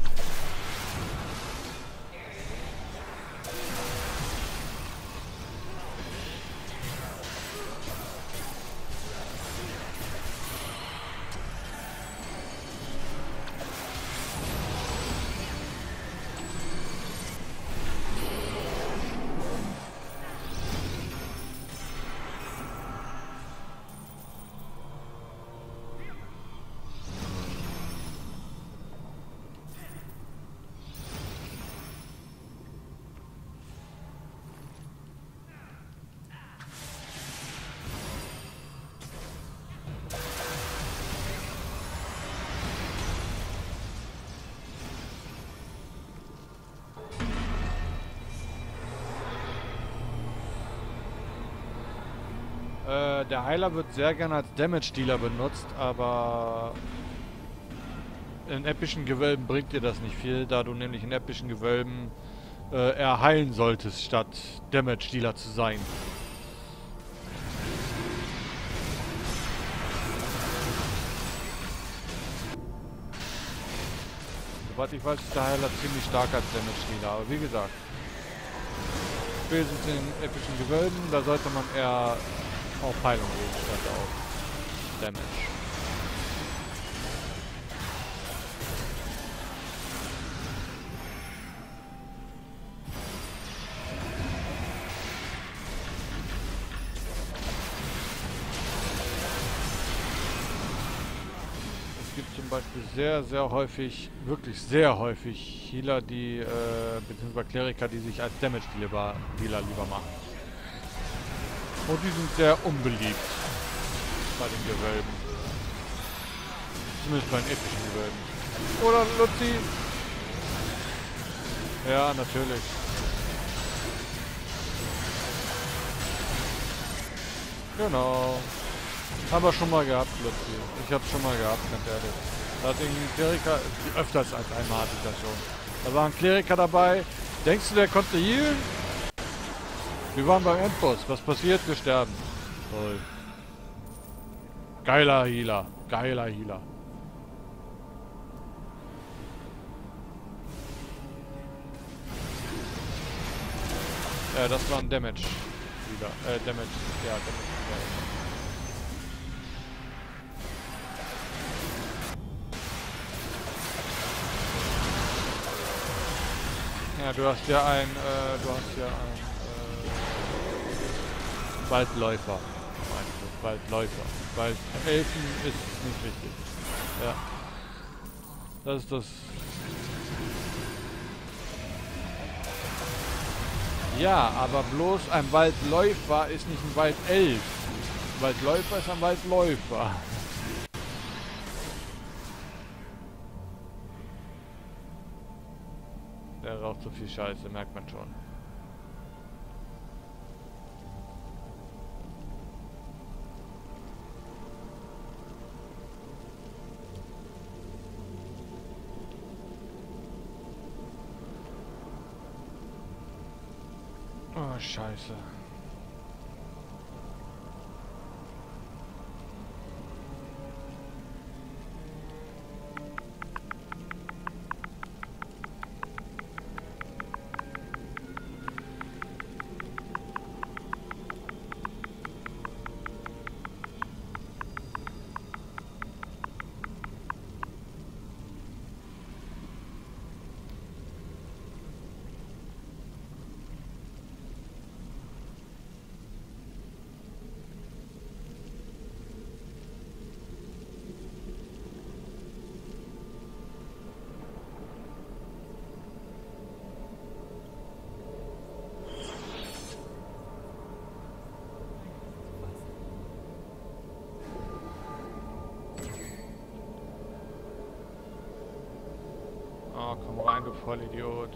Der Heiler wird sehr gerne als Damage-Dealer benutzt, aber in epischen Gewölben bringt dir das nicht viel, da du nämlich in epischen Gewölben eher heilen solltest, statt Damage-Dealer zu sein. Soweit ich weiß, ist der Heiler ziemlich stark als Damage-Dealer, aber wie gesagt, spätestens in epischen Gewölben, da sollte man eher auf Heilung gehen, statt auf Damage. Es gibt zum Beispiel sehr häufig, wirklich sehr häufig Healer, die, beziehungsweise Kleriker, die sich als Damage-Dealer lieber machen. Und die sind sehr unbeliebt bei den Gewölben. Zumindest bei den epischen Gewölben. Oder Luzi? Ja, natürlich. Genau. Haben wir schon mal gehabt, Luzi. Ich hab's schon mal gehabt, ganz ehrlich. Da hat irgendwie ein Kleriker, öfters als einmal hatte ich das schon. Da war ein Kleriker dabei. Denkst du, der konnte healen? Wir waren beim Endboss. Was passiert? Wir sterben. Toll. Geiler Healer. Geiler Healer. Ja, das war ein Damage. Healer. Damage. Ja, Damage. Ja, du hast ja ein Waldläufer. Waldläufer. Waldhelfen ist nicht richtig. Ja. Das ist das. Ja, aber bloß ein Waldläufer ist nicht ein Waldelf. Ein Waldläufer ist ein Waldläufer. Der raucht so viel Scheiße, merkt man schon. Oh, Scheiße. Oh, komm rein, du Vollidiot.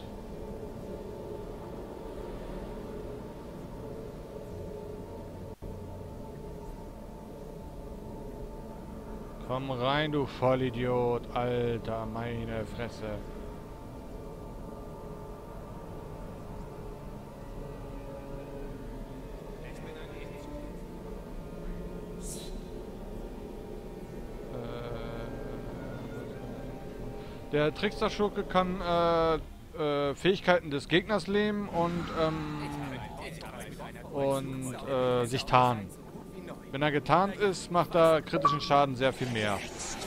Komm rein, du Vollidiot. Alter, meine Fresse. Der Trickster-Schurke kann Fähigkeiten des Gegners nehmen und sich tarnen. Wenn er getarnt ist, macht er kritischen Schaden sehr viel mehr.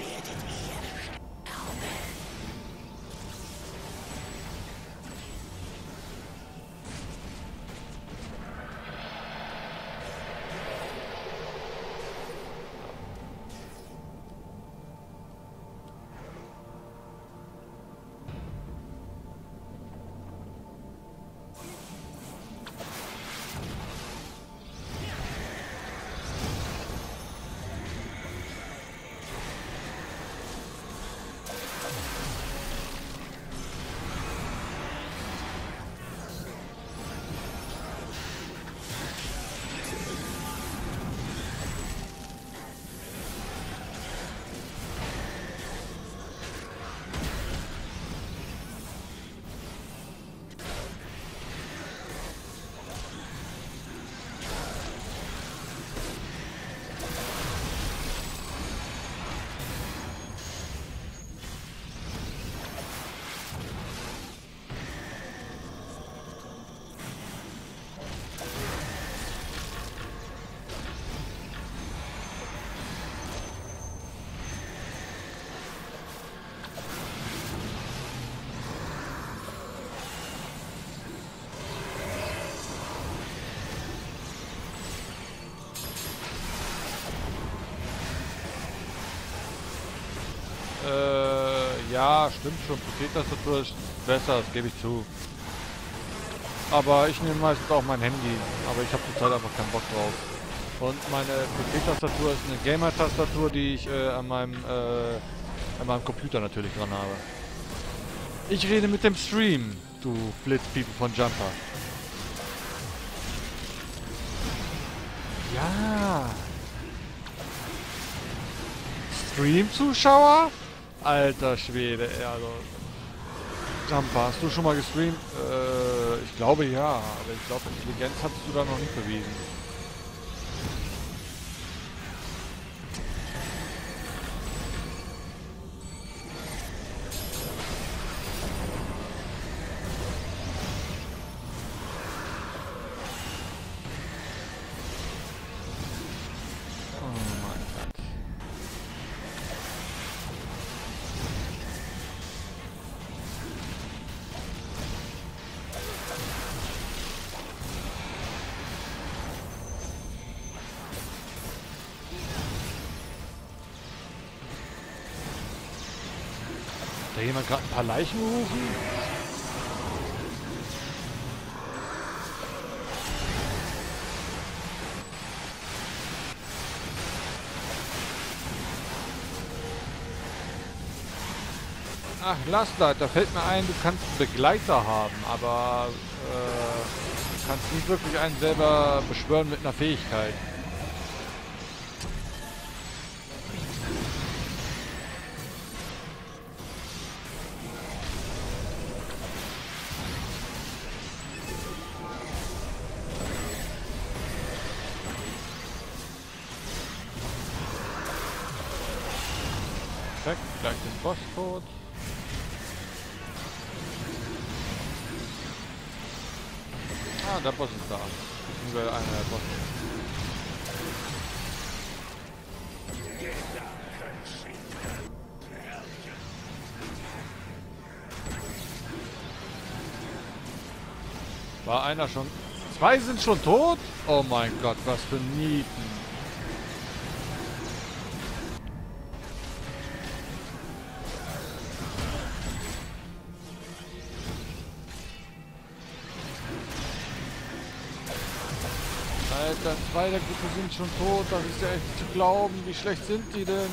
Ja, stimmt schon. PC-Tastatur ist besser, das gebe ich zu. Aber ich nehme meistens auch mein Handy. Aber ich habe zurzeit einfach keinen Bock drauf. Und meine PC-Tastatur ist eine Gamer-Tastatur, die ich an meinem Computer natürlich dran habe. Ich rede mit dem Stream, du Blitzpiepen von Jumper. Ja. Stream-Zuschauer? Alter Schwede, also. Jumper, hast du schon mal gestreamt? Ich glaube ja, aber ich glaube Intelligenz hattest du da noch nicht bewiesen. Hat da jemand gerade ein paar Leichen gerufen? Ach, Lastleiter, fällt mir ein, du kannst einen Begleiter haben, aber du kannst nicht wirklich einen selber beschwören mit einer Fähigkeit. Perfekt, gleich den Boss tot. Ah, der Boss ist da. Beziehungsweise einer der Bosse. War einer schon... 2 sind schon tot? Oh mein Gott, was für Nieten. Alter, 2 der Gruppe sind schon tot, das ist ja echt nicht zu glauben. Wie schlecht sind die denn?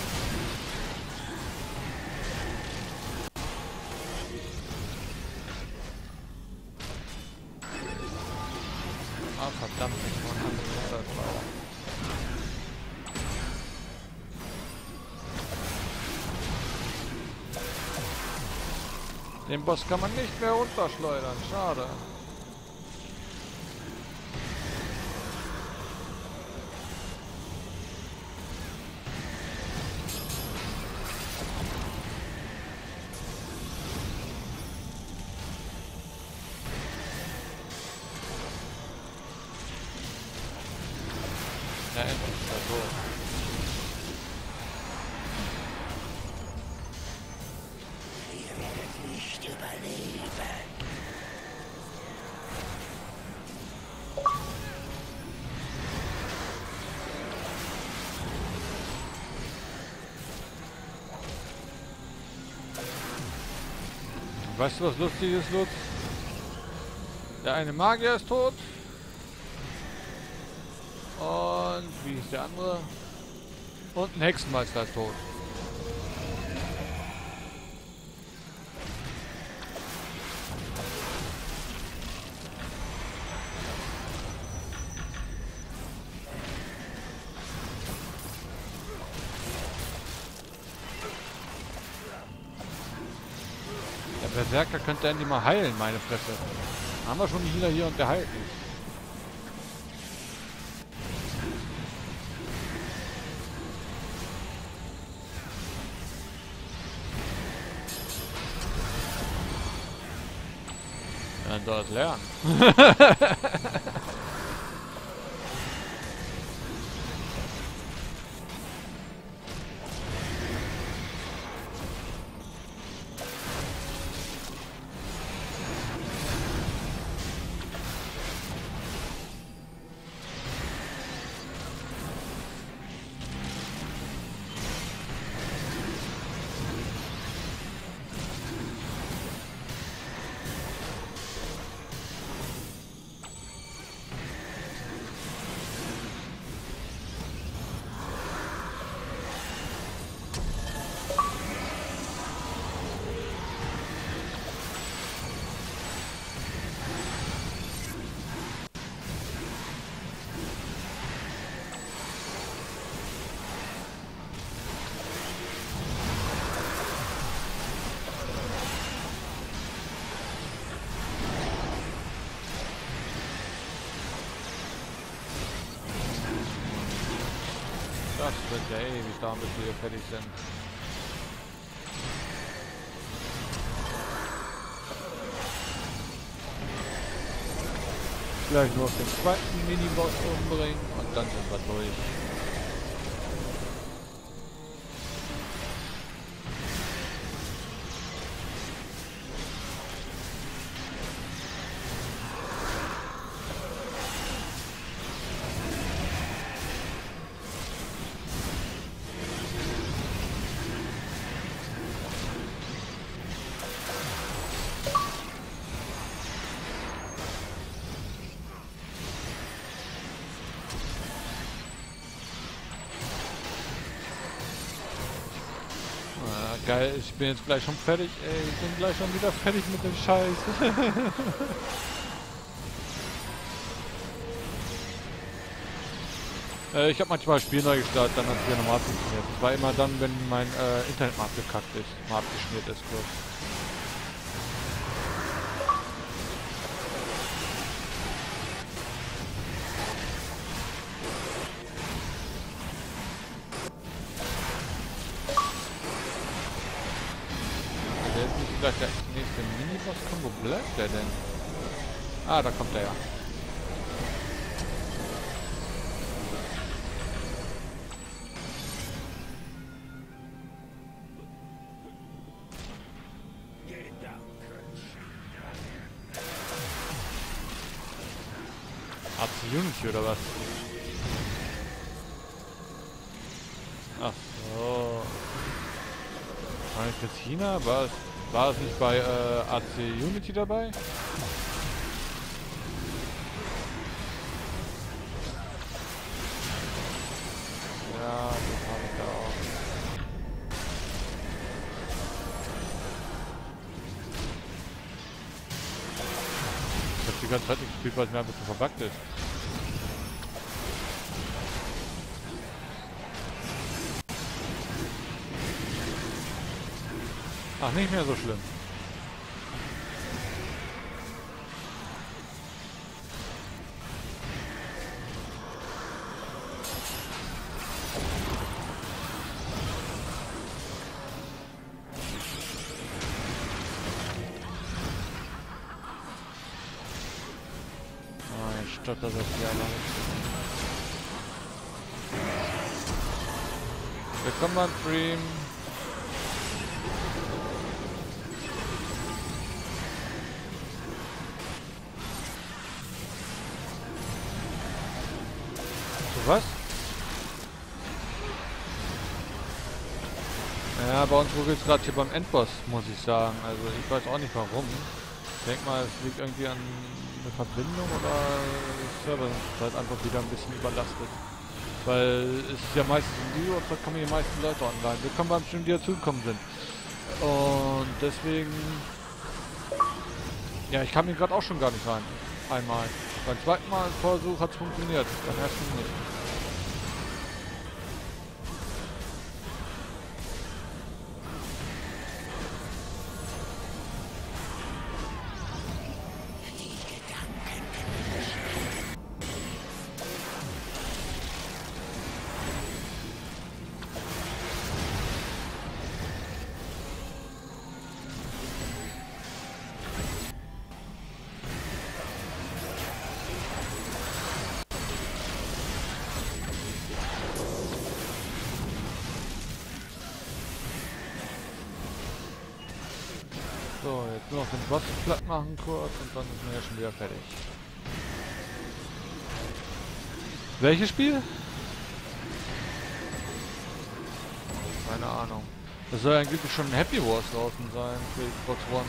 Ah, verdammt, ich war ein anderes Wasser. Den Boss kann man nicht mehr runterschleudern, schade. Ja, endlich ist er tot. Ihr werdet nicht überleben. Weißt du, was lustig ist, Lutz? Der eine Magier ist tot. Und wie ist der andere? Und ein Hexenmeister ist tot. Der Berserker könnte endlich mal heilen, meine Fresse. Haben wir schon einen Healer hier und der heilt nicht. Ja, dort lernen. Das wird ja ewig dauern, bis wir hier fertig sind. Gleich nur auf den zweiten Miniboss umbringen und dann sind wir durch. geil, ich bin jetzt gleich schon fertig, ey. Ich bin gleich schon wieder fertig mit dem Scheiß. Ich habe manchmal das Spiel neu gestartet, dann hat es wieder normal funktioniert. Das war immer dann, wenn mein Internet mal abgekackt ist, mal abgeschmiert ist kurz. Der ist nicht gleich der nächste Miniboss kommt. Wo bleibt der denn? Ah, da kommt er ja. Unity oder was? Ach so. War nicht jetzt China? War es nicht bei AC Unity dabei? Ja, das habe ich da auch. Ich habe die ganze Zeit nicht gespielt, weil es mir einfach zu verbuggt ist. Ach, nicht mehr so schlimm. Oh, jetzt stottert das ja lang. Willkommen beim Stream. Was? Ja, bei uns ruckelt es gerade hier beim Endboss, muss ich sagen. Also ich weiß auch nicht warum. Ich denke mal, es liegt irgendwie an einer Verbindung oder der Server ist halt einfach wieder ein bisschen überlastet. Weil es ist ja meistens um die Uhrzeit kommen die meisten Leute online. Wir kommen beim Stream, die dazugekommen sind. Und deswegen... Ja, ich kam hier gerade auch schon gar nicht rein. Einmal. Beim zweiten Mal Versuch hat es funktioniert. Beim ersten nicht. So, jetzt nur noch den Boss platt machen kurz und dann sind wir ja schon wieder fertig. Welches Spiel? Keine Ahnung. Das soll angeblich schon Happy Wars draußen sein für Xbox One.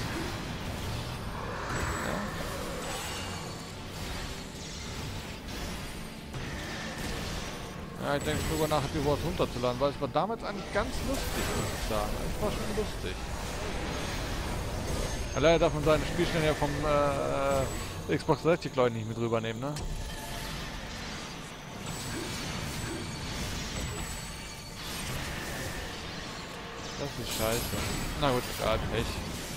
Ja, ich denke drüber nach, Happy Wars runterzuladen, weil es war damals eigentlich ganz lustig, muss ich sagen. Es war schon lustig. Ja, leider darf man seine Spielstände ja vom Xbox 360 glaube ich nicht mit rübernehmen, ne? Das ist scheiße. Na gut, egal, Pech.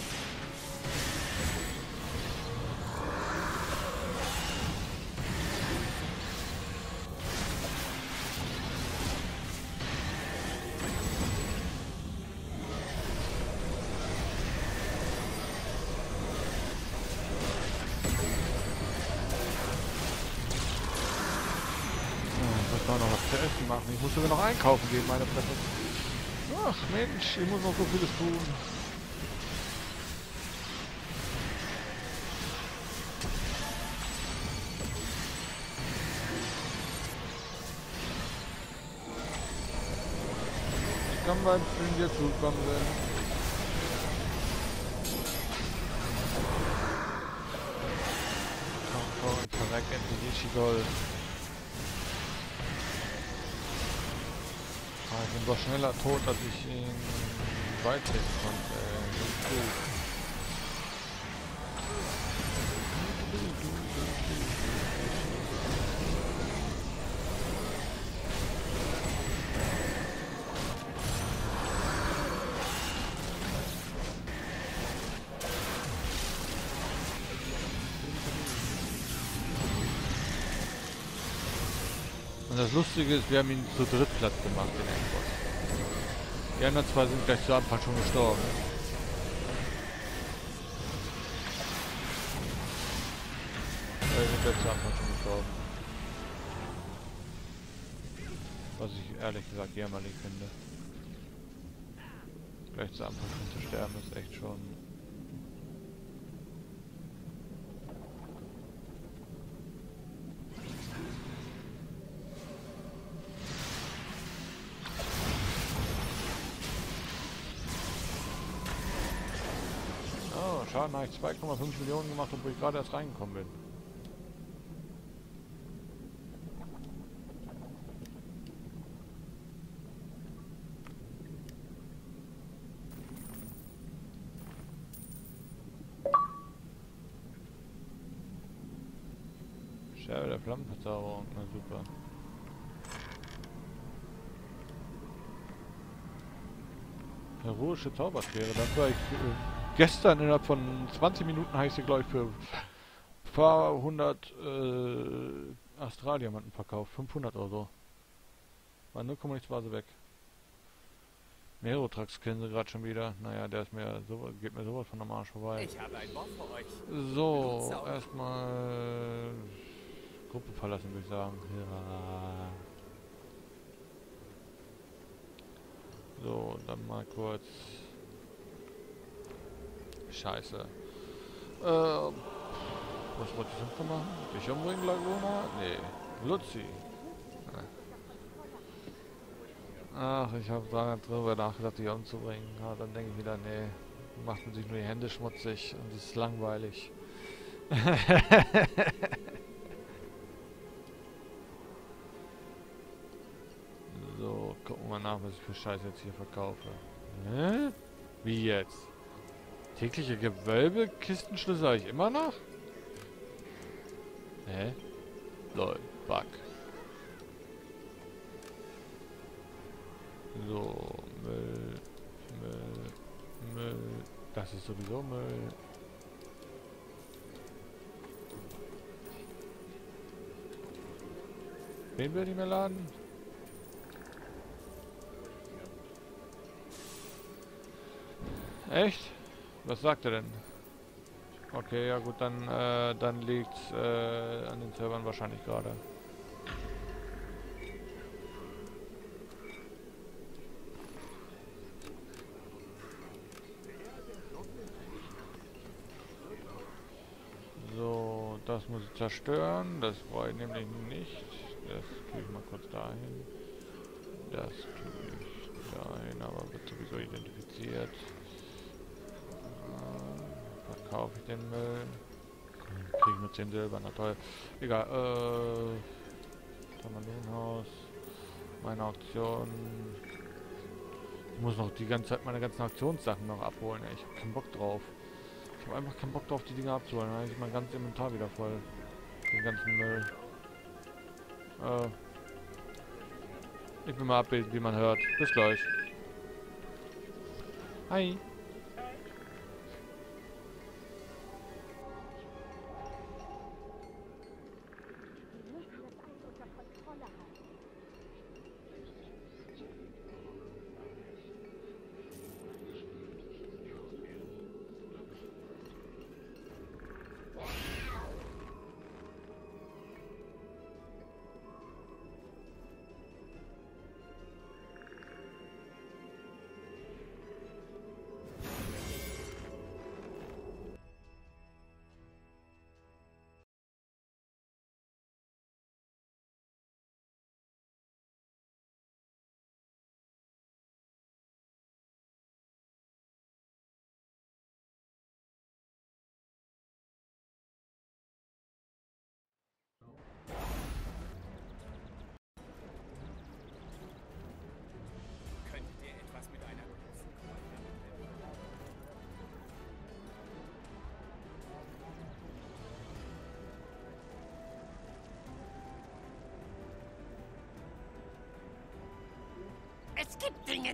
Ich muss noch was zu essen machen. Ich muss sogar noch einkaufen gehen, meine Fresse. Ach Mensch, ich muss noch so vieles tun. Ich kann beim Stream dir zukommen werden. Komm, verreck endlich Ichigol. Ich bin doch schneller tot, als ich ihn treten konnte. Und das Lustige ist, wir haben ihn zu dritt platt gemacht, den Endboss. Die anderen zwei sind gleich zu Anfang schon gestorben. Die sind gleich zu Anfang schon gestorben. Was ich ehrlich gesagt jämmerlich finde. Gleich zu Anfang schon zu sterben ist echt schon... Schaden habe ich 2,5 Millionen gemacht, obwohl ich gerade erst reingekommen bin. Scherbe der Flammenverzauberung, na super. Heroische Zaubersphäre, dafür habe ich gestern innerhalb von 20 Minuten habe ich sie, glaube ich, für ein paar hundert Astraldiamanten verkauft. 500 oder so. War 0, nichts war sie weg. Merotrax kennen sie gerade schon wieder. Naja, der ist mir so, geht mir sowas von am Arsch vorbei. Ich habe ein Wort für euch. So, erstmal Gruppe verlassen, würde ich sagen. Ja. So, dann mal kurz. Scheiße. Was wollte ich sonst noch machen? Dich umbringen, Laguna? Nee. Luzi. Ach, ich habe darüber nachgedacht, dich umzubringen. Ja, dann denke ich wieder, nee. Macht man sich nur die Hände schmutzig und es ist langweilig. So, gucken wir mal nach, was ich für Scheiße jetzt hier verkaufe. Hä? Wie jetzt? Tägliche Gewölbe, Kistenschlüssel habe ich immer noch? Hä? Lol, Bug. So, Müll, Müll, Müll. Das ist sowieso Müll. Wen will ich mehr laden? Echt? Was sagt er denn? Okay, ja gut, dann liegt's an den Servern wahrscheinlich gerade. So, das muss ich zerstören. Das brauche ich nämlich nicht. Das tue ich mal kurz dahin. Das tue ich dahin, aber wird sowieso identifiziert. Verkaufe ich den Müll. Kriege nur 10 Silber, na toll. Egal, Tamalonhaus. Meine Auktion. Ich muss noch die ganze Zeit meine ganzen Auktionssachen noch abholen, ey. Ich habe keinen Bock drauf. Ich habe einfach keinen Bock drauf, die Dinger abzuholen. Dann habe ich mein ganzes Inventar wieder voll. Den ganzen Müll. Ich bin mal abwesend, wie man hört. Bis gleich. Hi. Es gibt Dinge...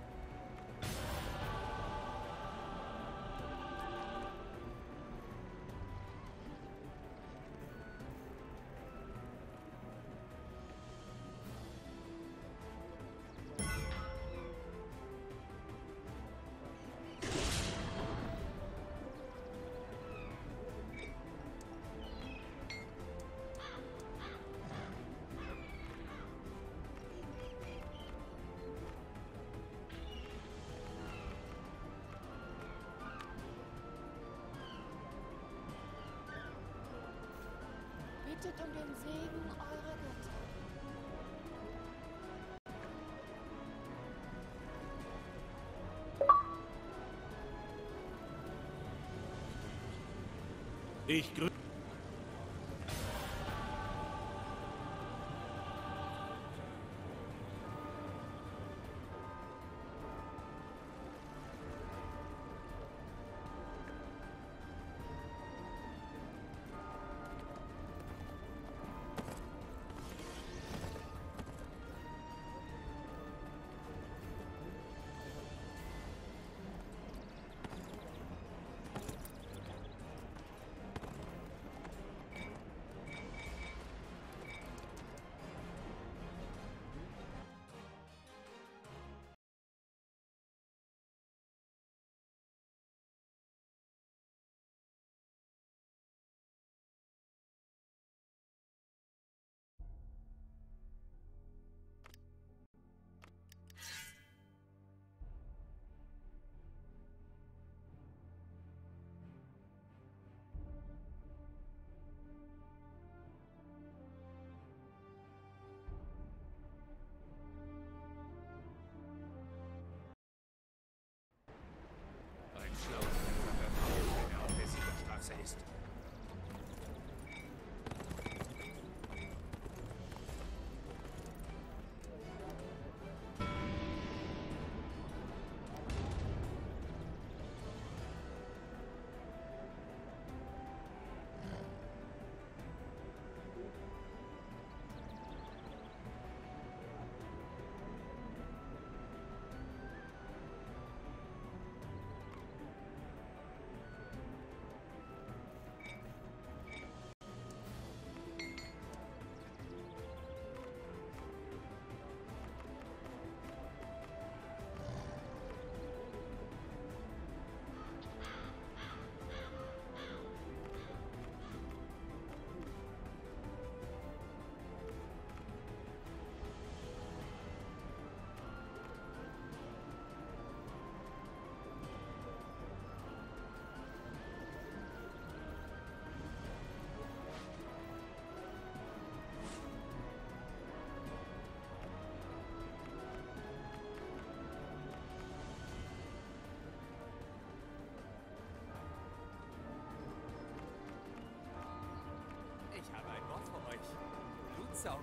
Bittet um den Segen eurer Götter. Ich grüße... Ein Schlauch, der auf der Siegerstraße ist. Ich habe ein Wort für euch. Blutsauger.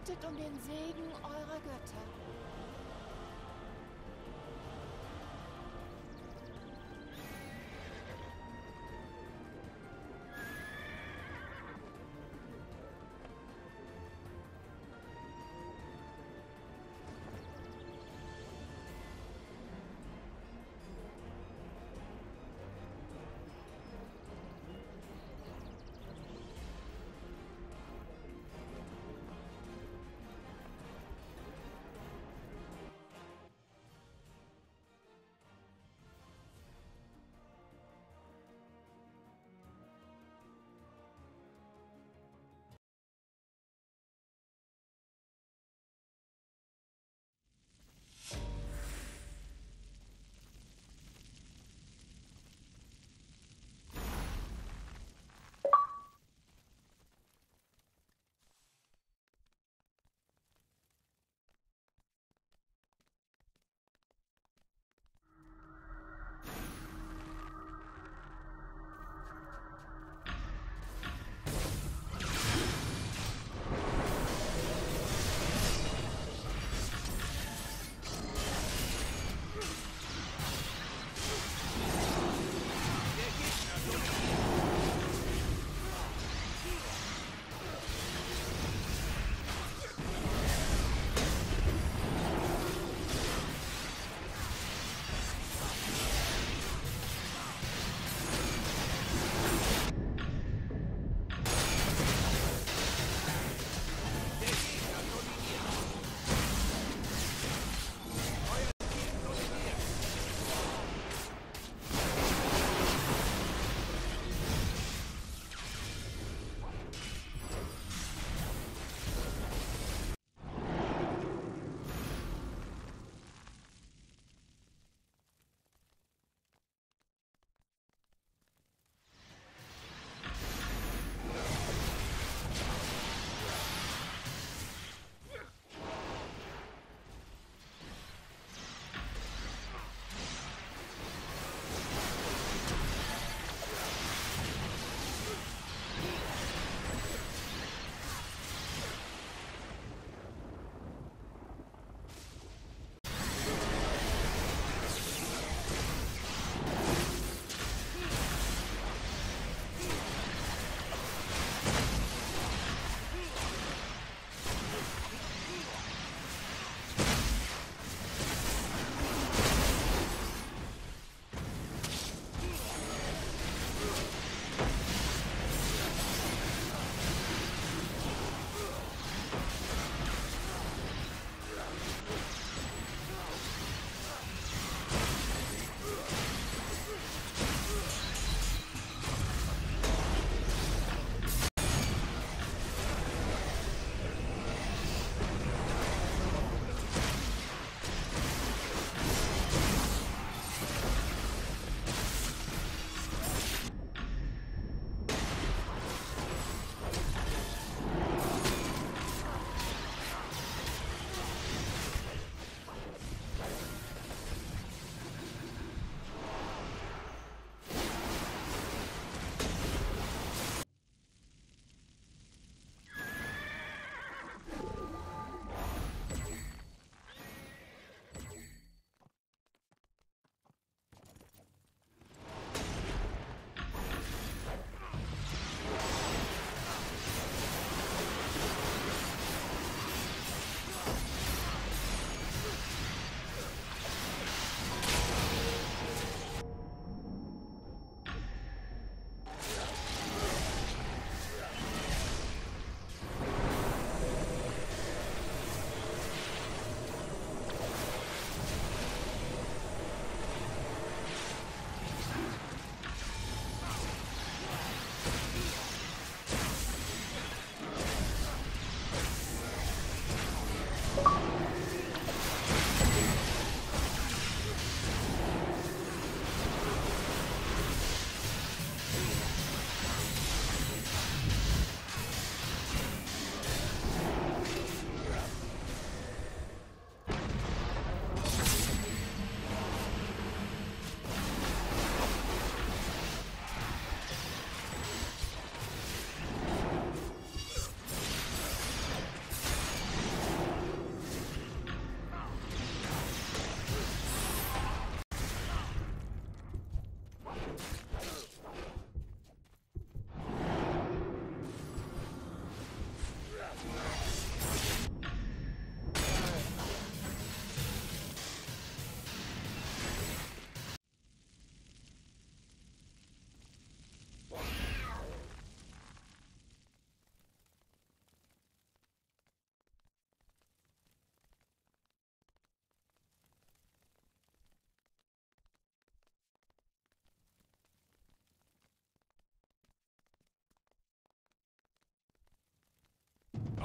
Bittet um den Segen eurer Götter.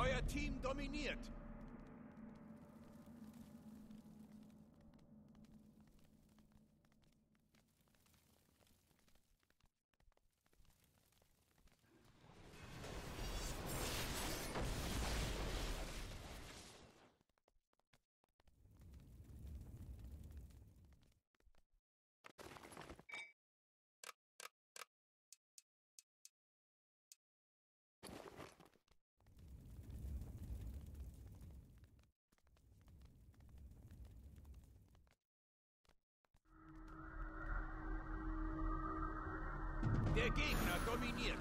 Euer Team dominiert. Der Gegner dominiert.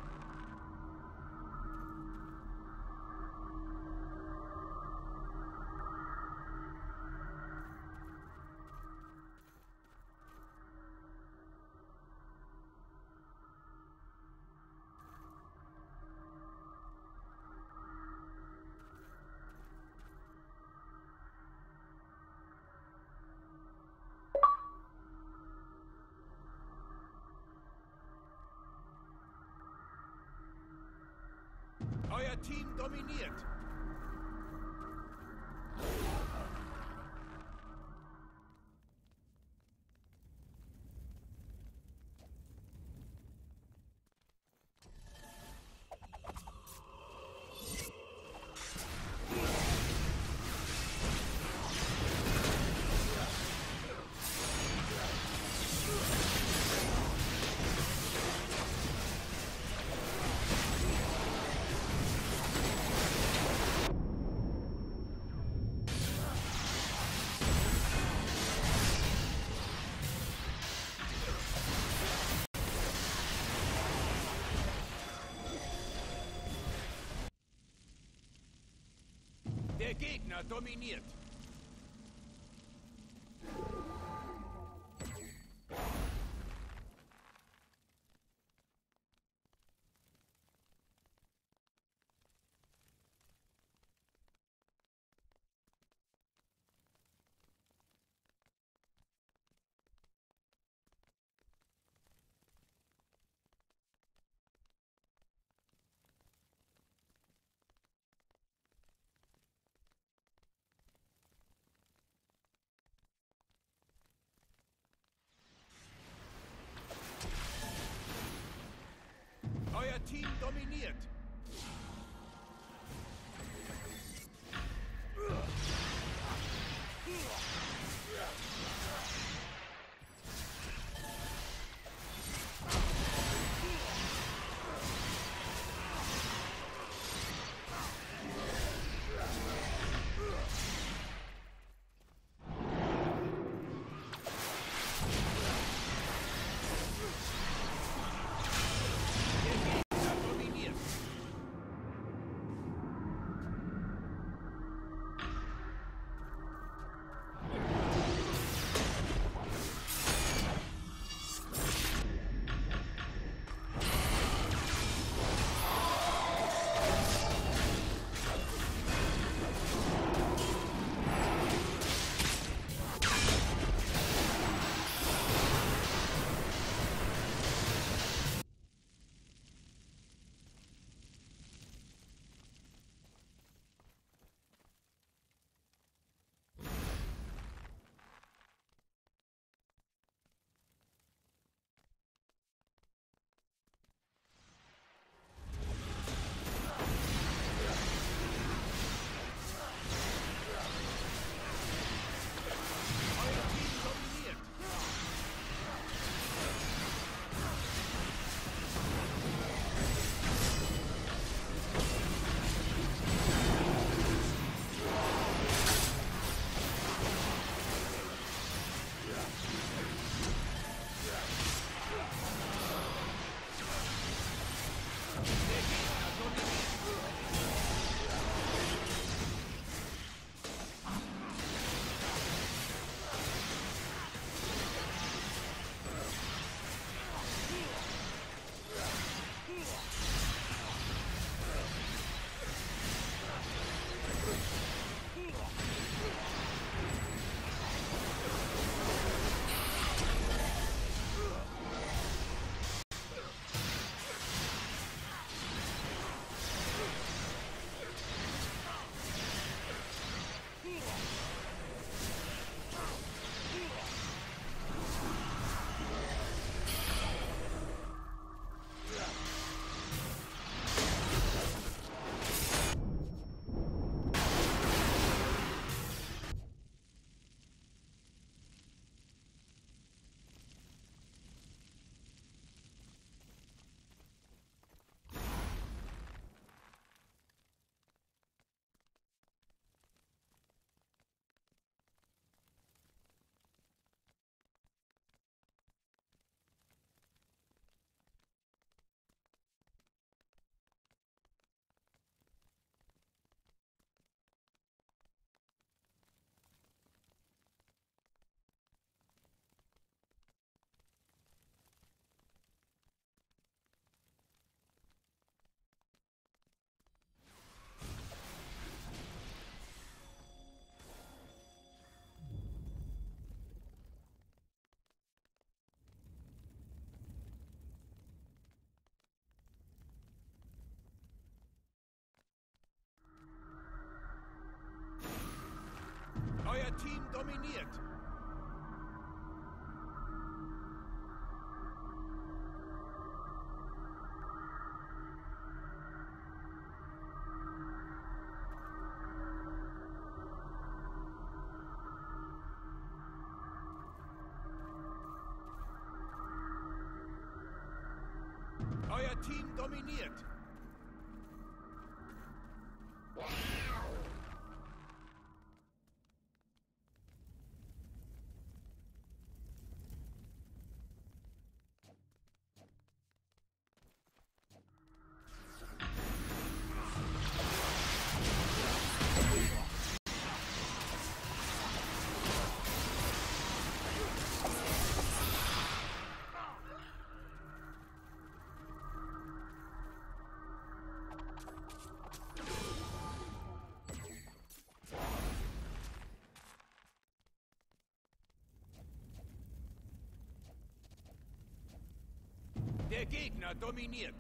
Euer Team dominiert. Der Gegner dominiert. Euer Team dominiert. Der Gegner dominiert.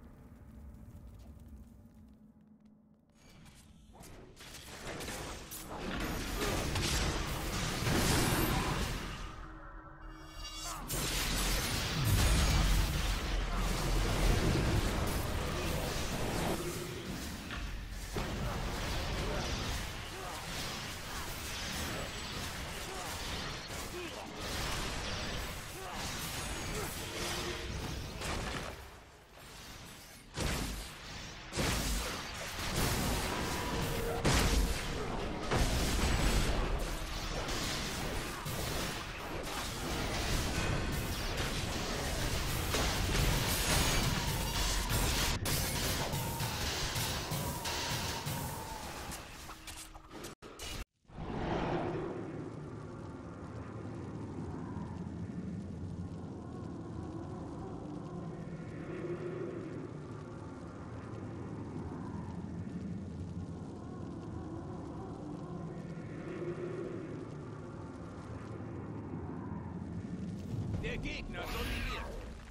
Der Gegner dominiert.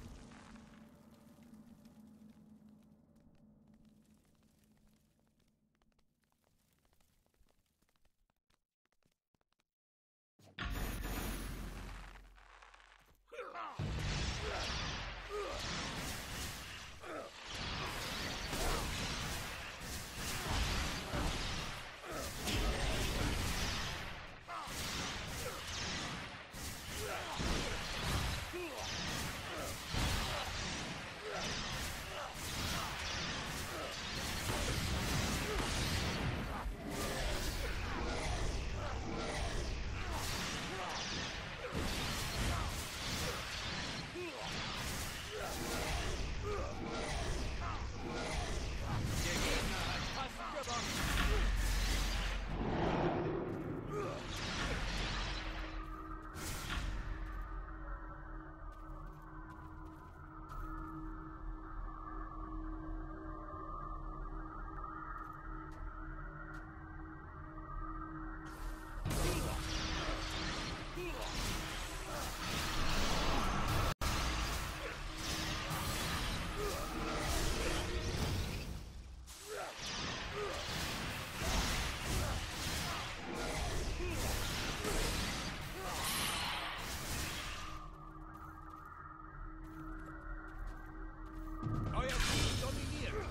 Euer Team dominiert.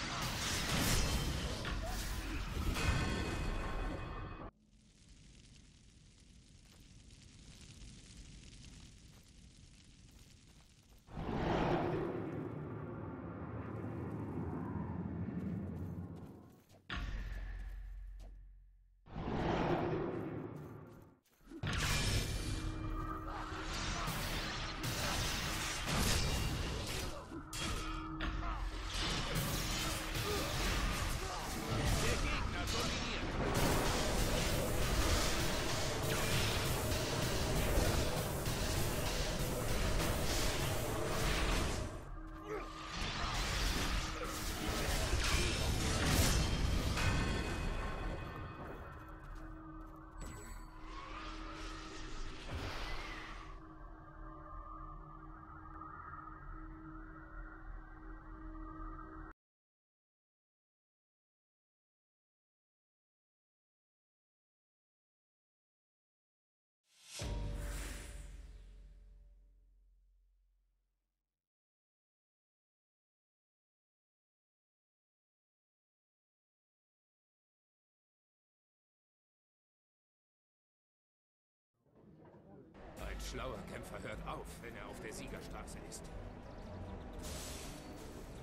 Ein schlauer Kämpfer hört auf, wenn er auf der Siegerstraße ist.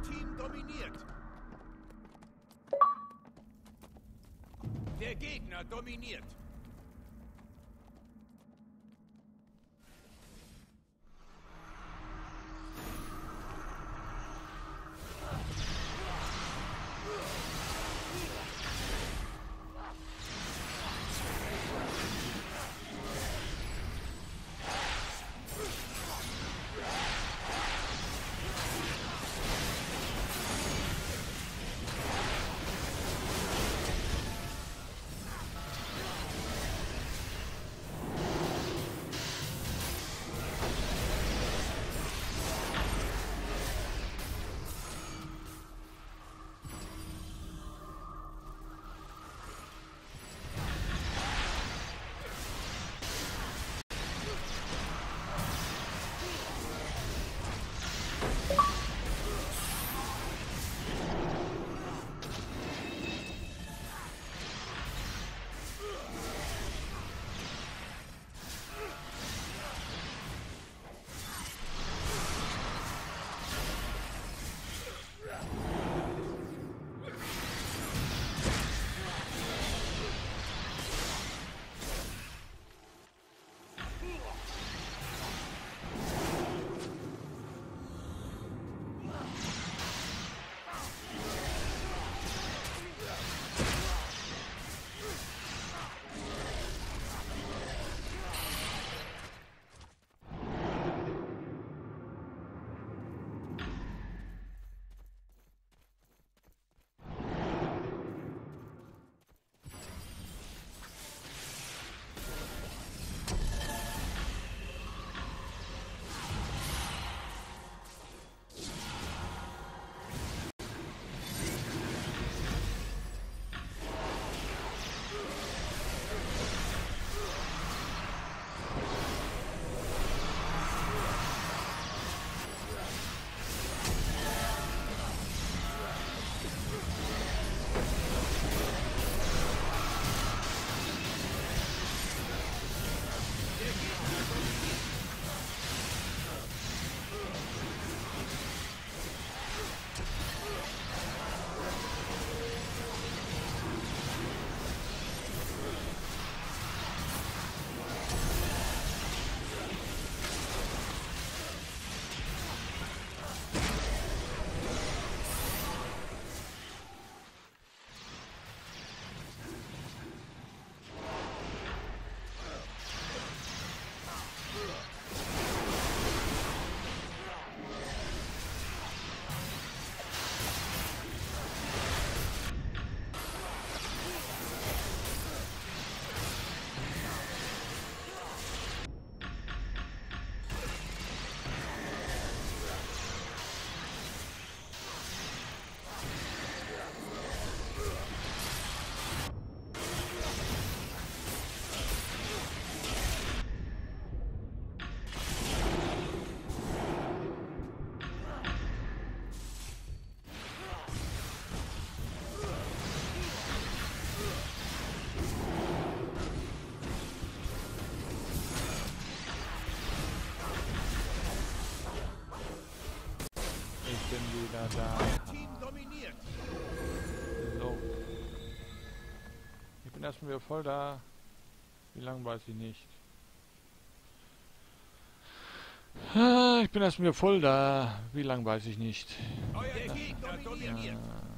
Team dominiert. Der Gegner dominiert. wieder da. Team dominiert. So. Ich bin erstmal wieder voll da. Wie lange weiß ich nicht. Ich bin erstmal wieder voll da. Wie lange weiß ich nicht. Euer Gegner dominiert.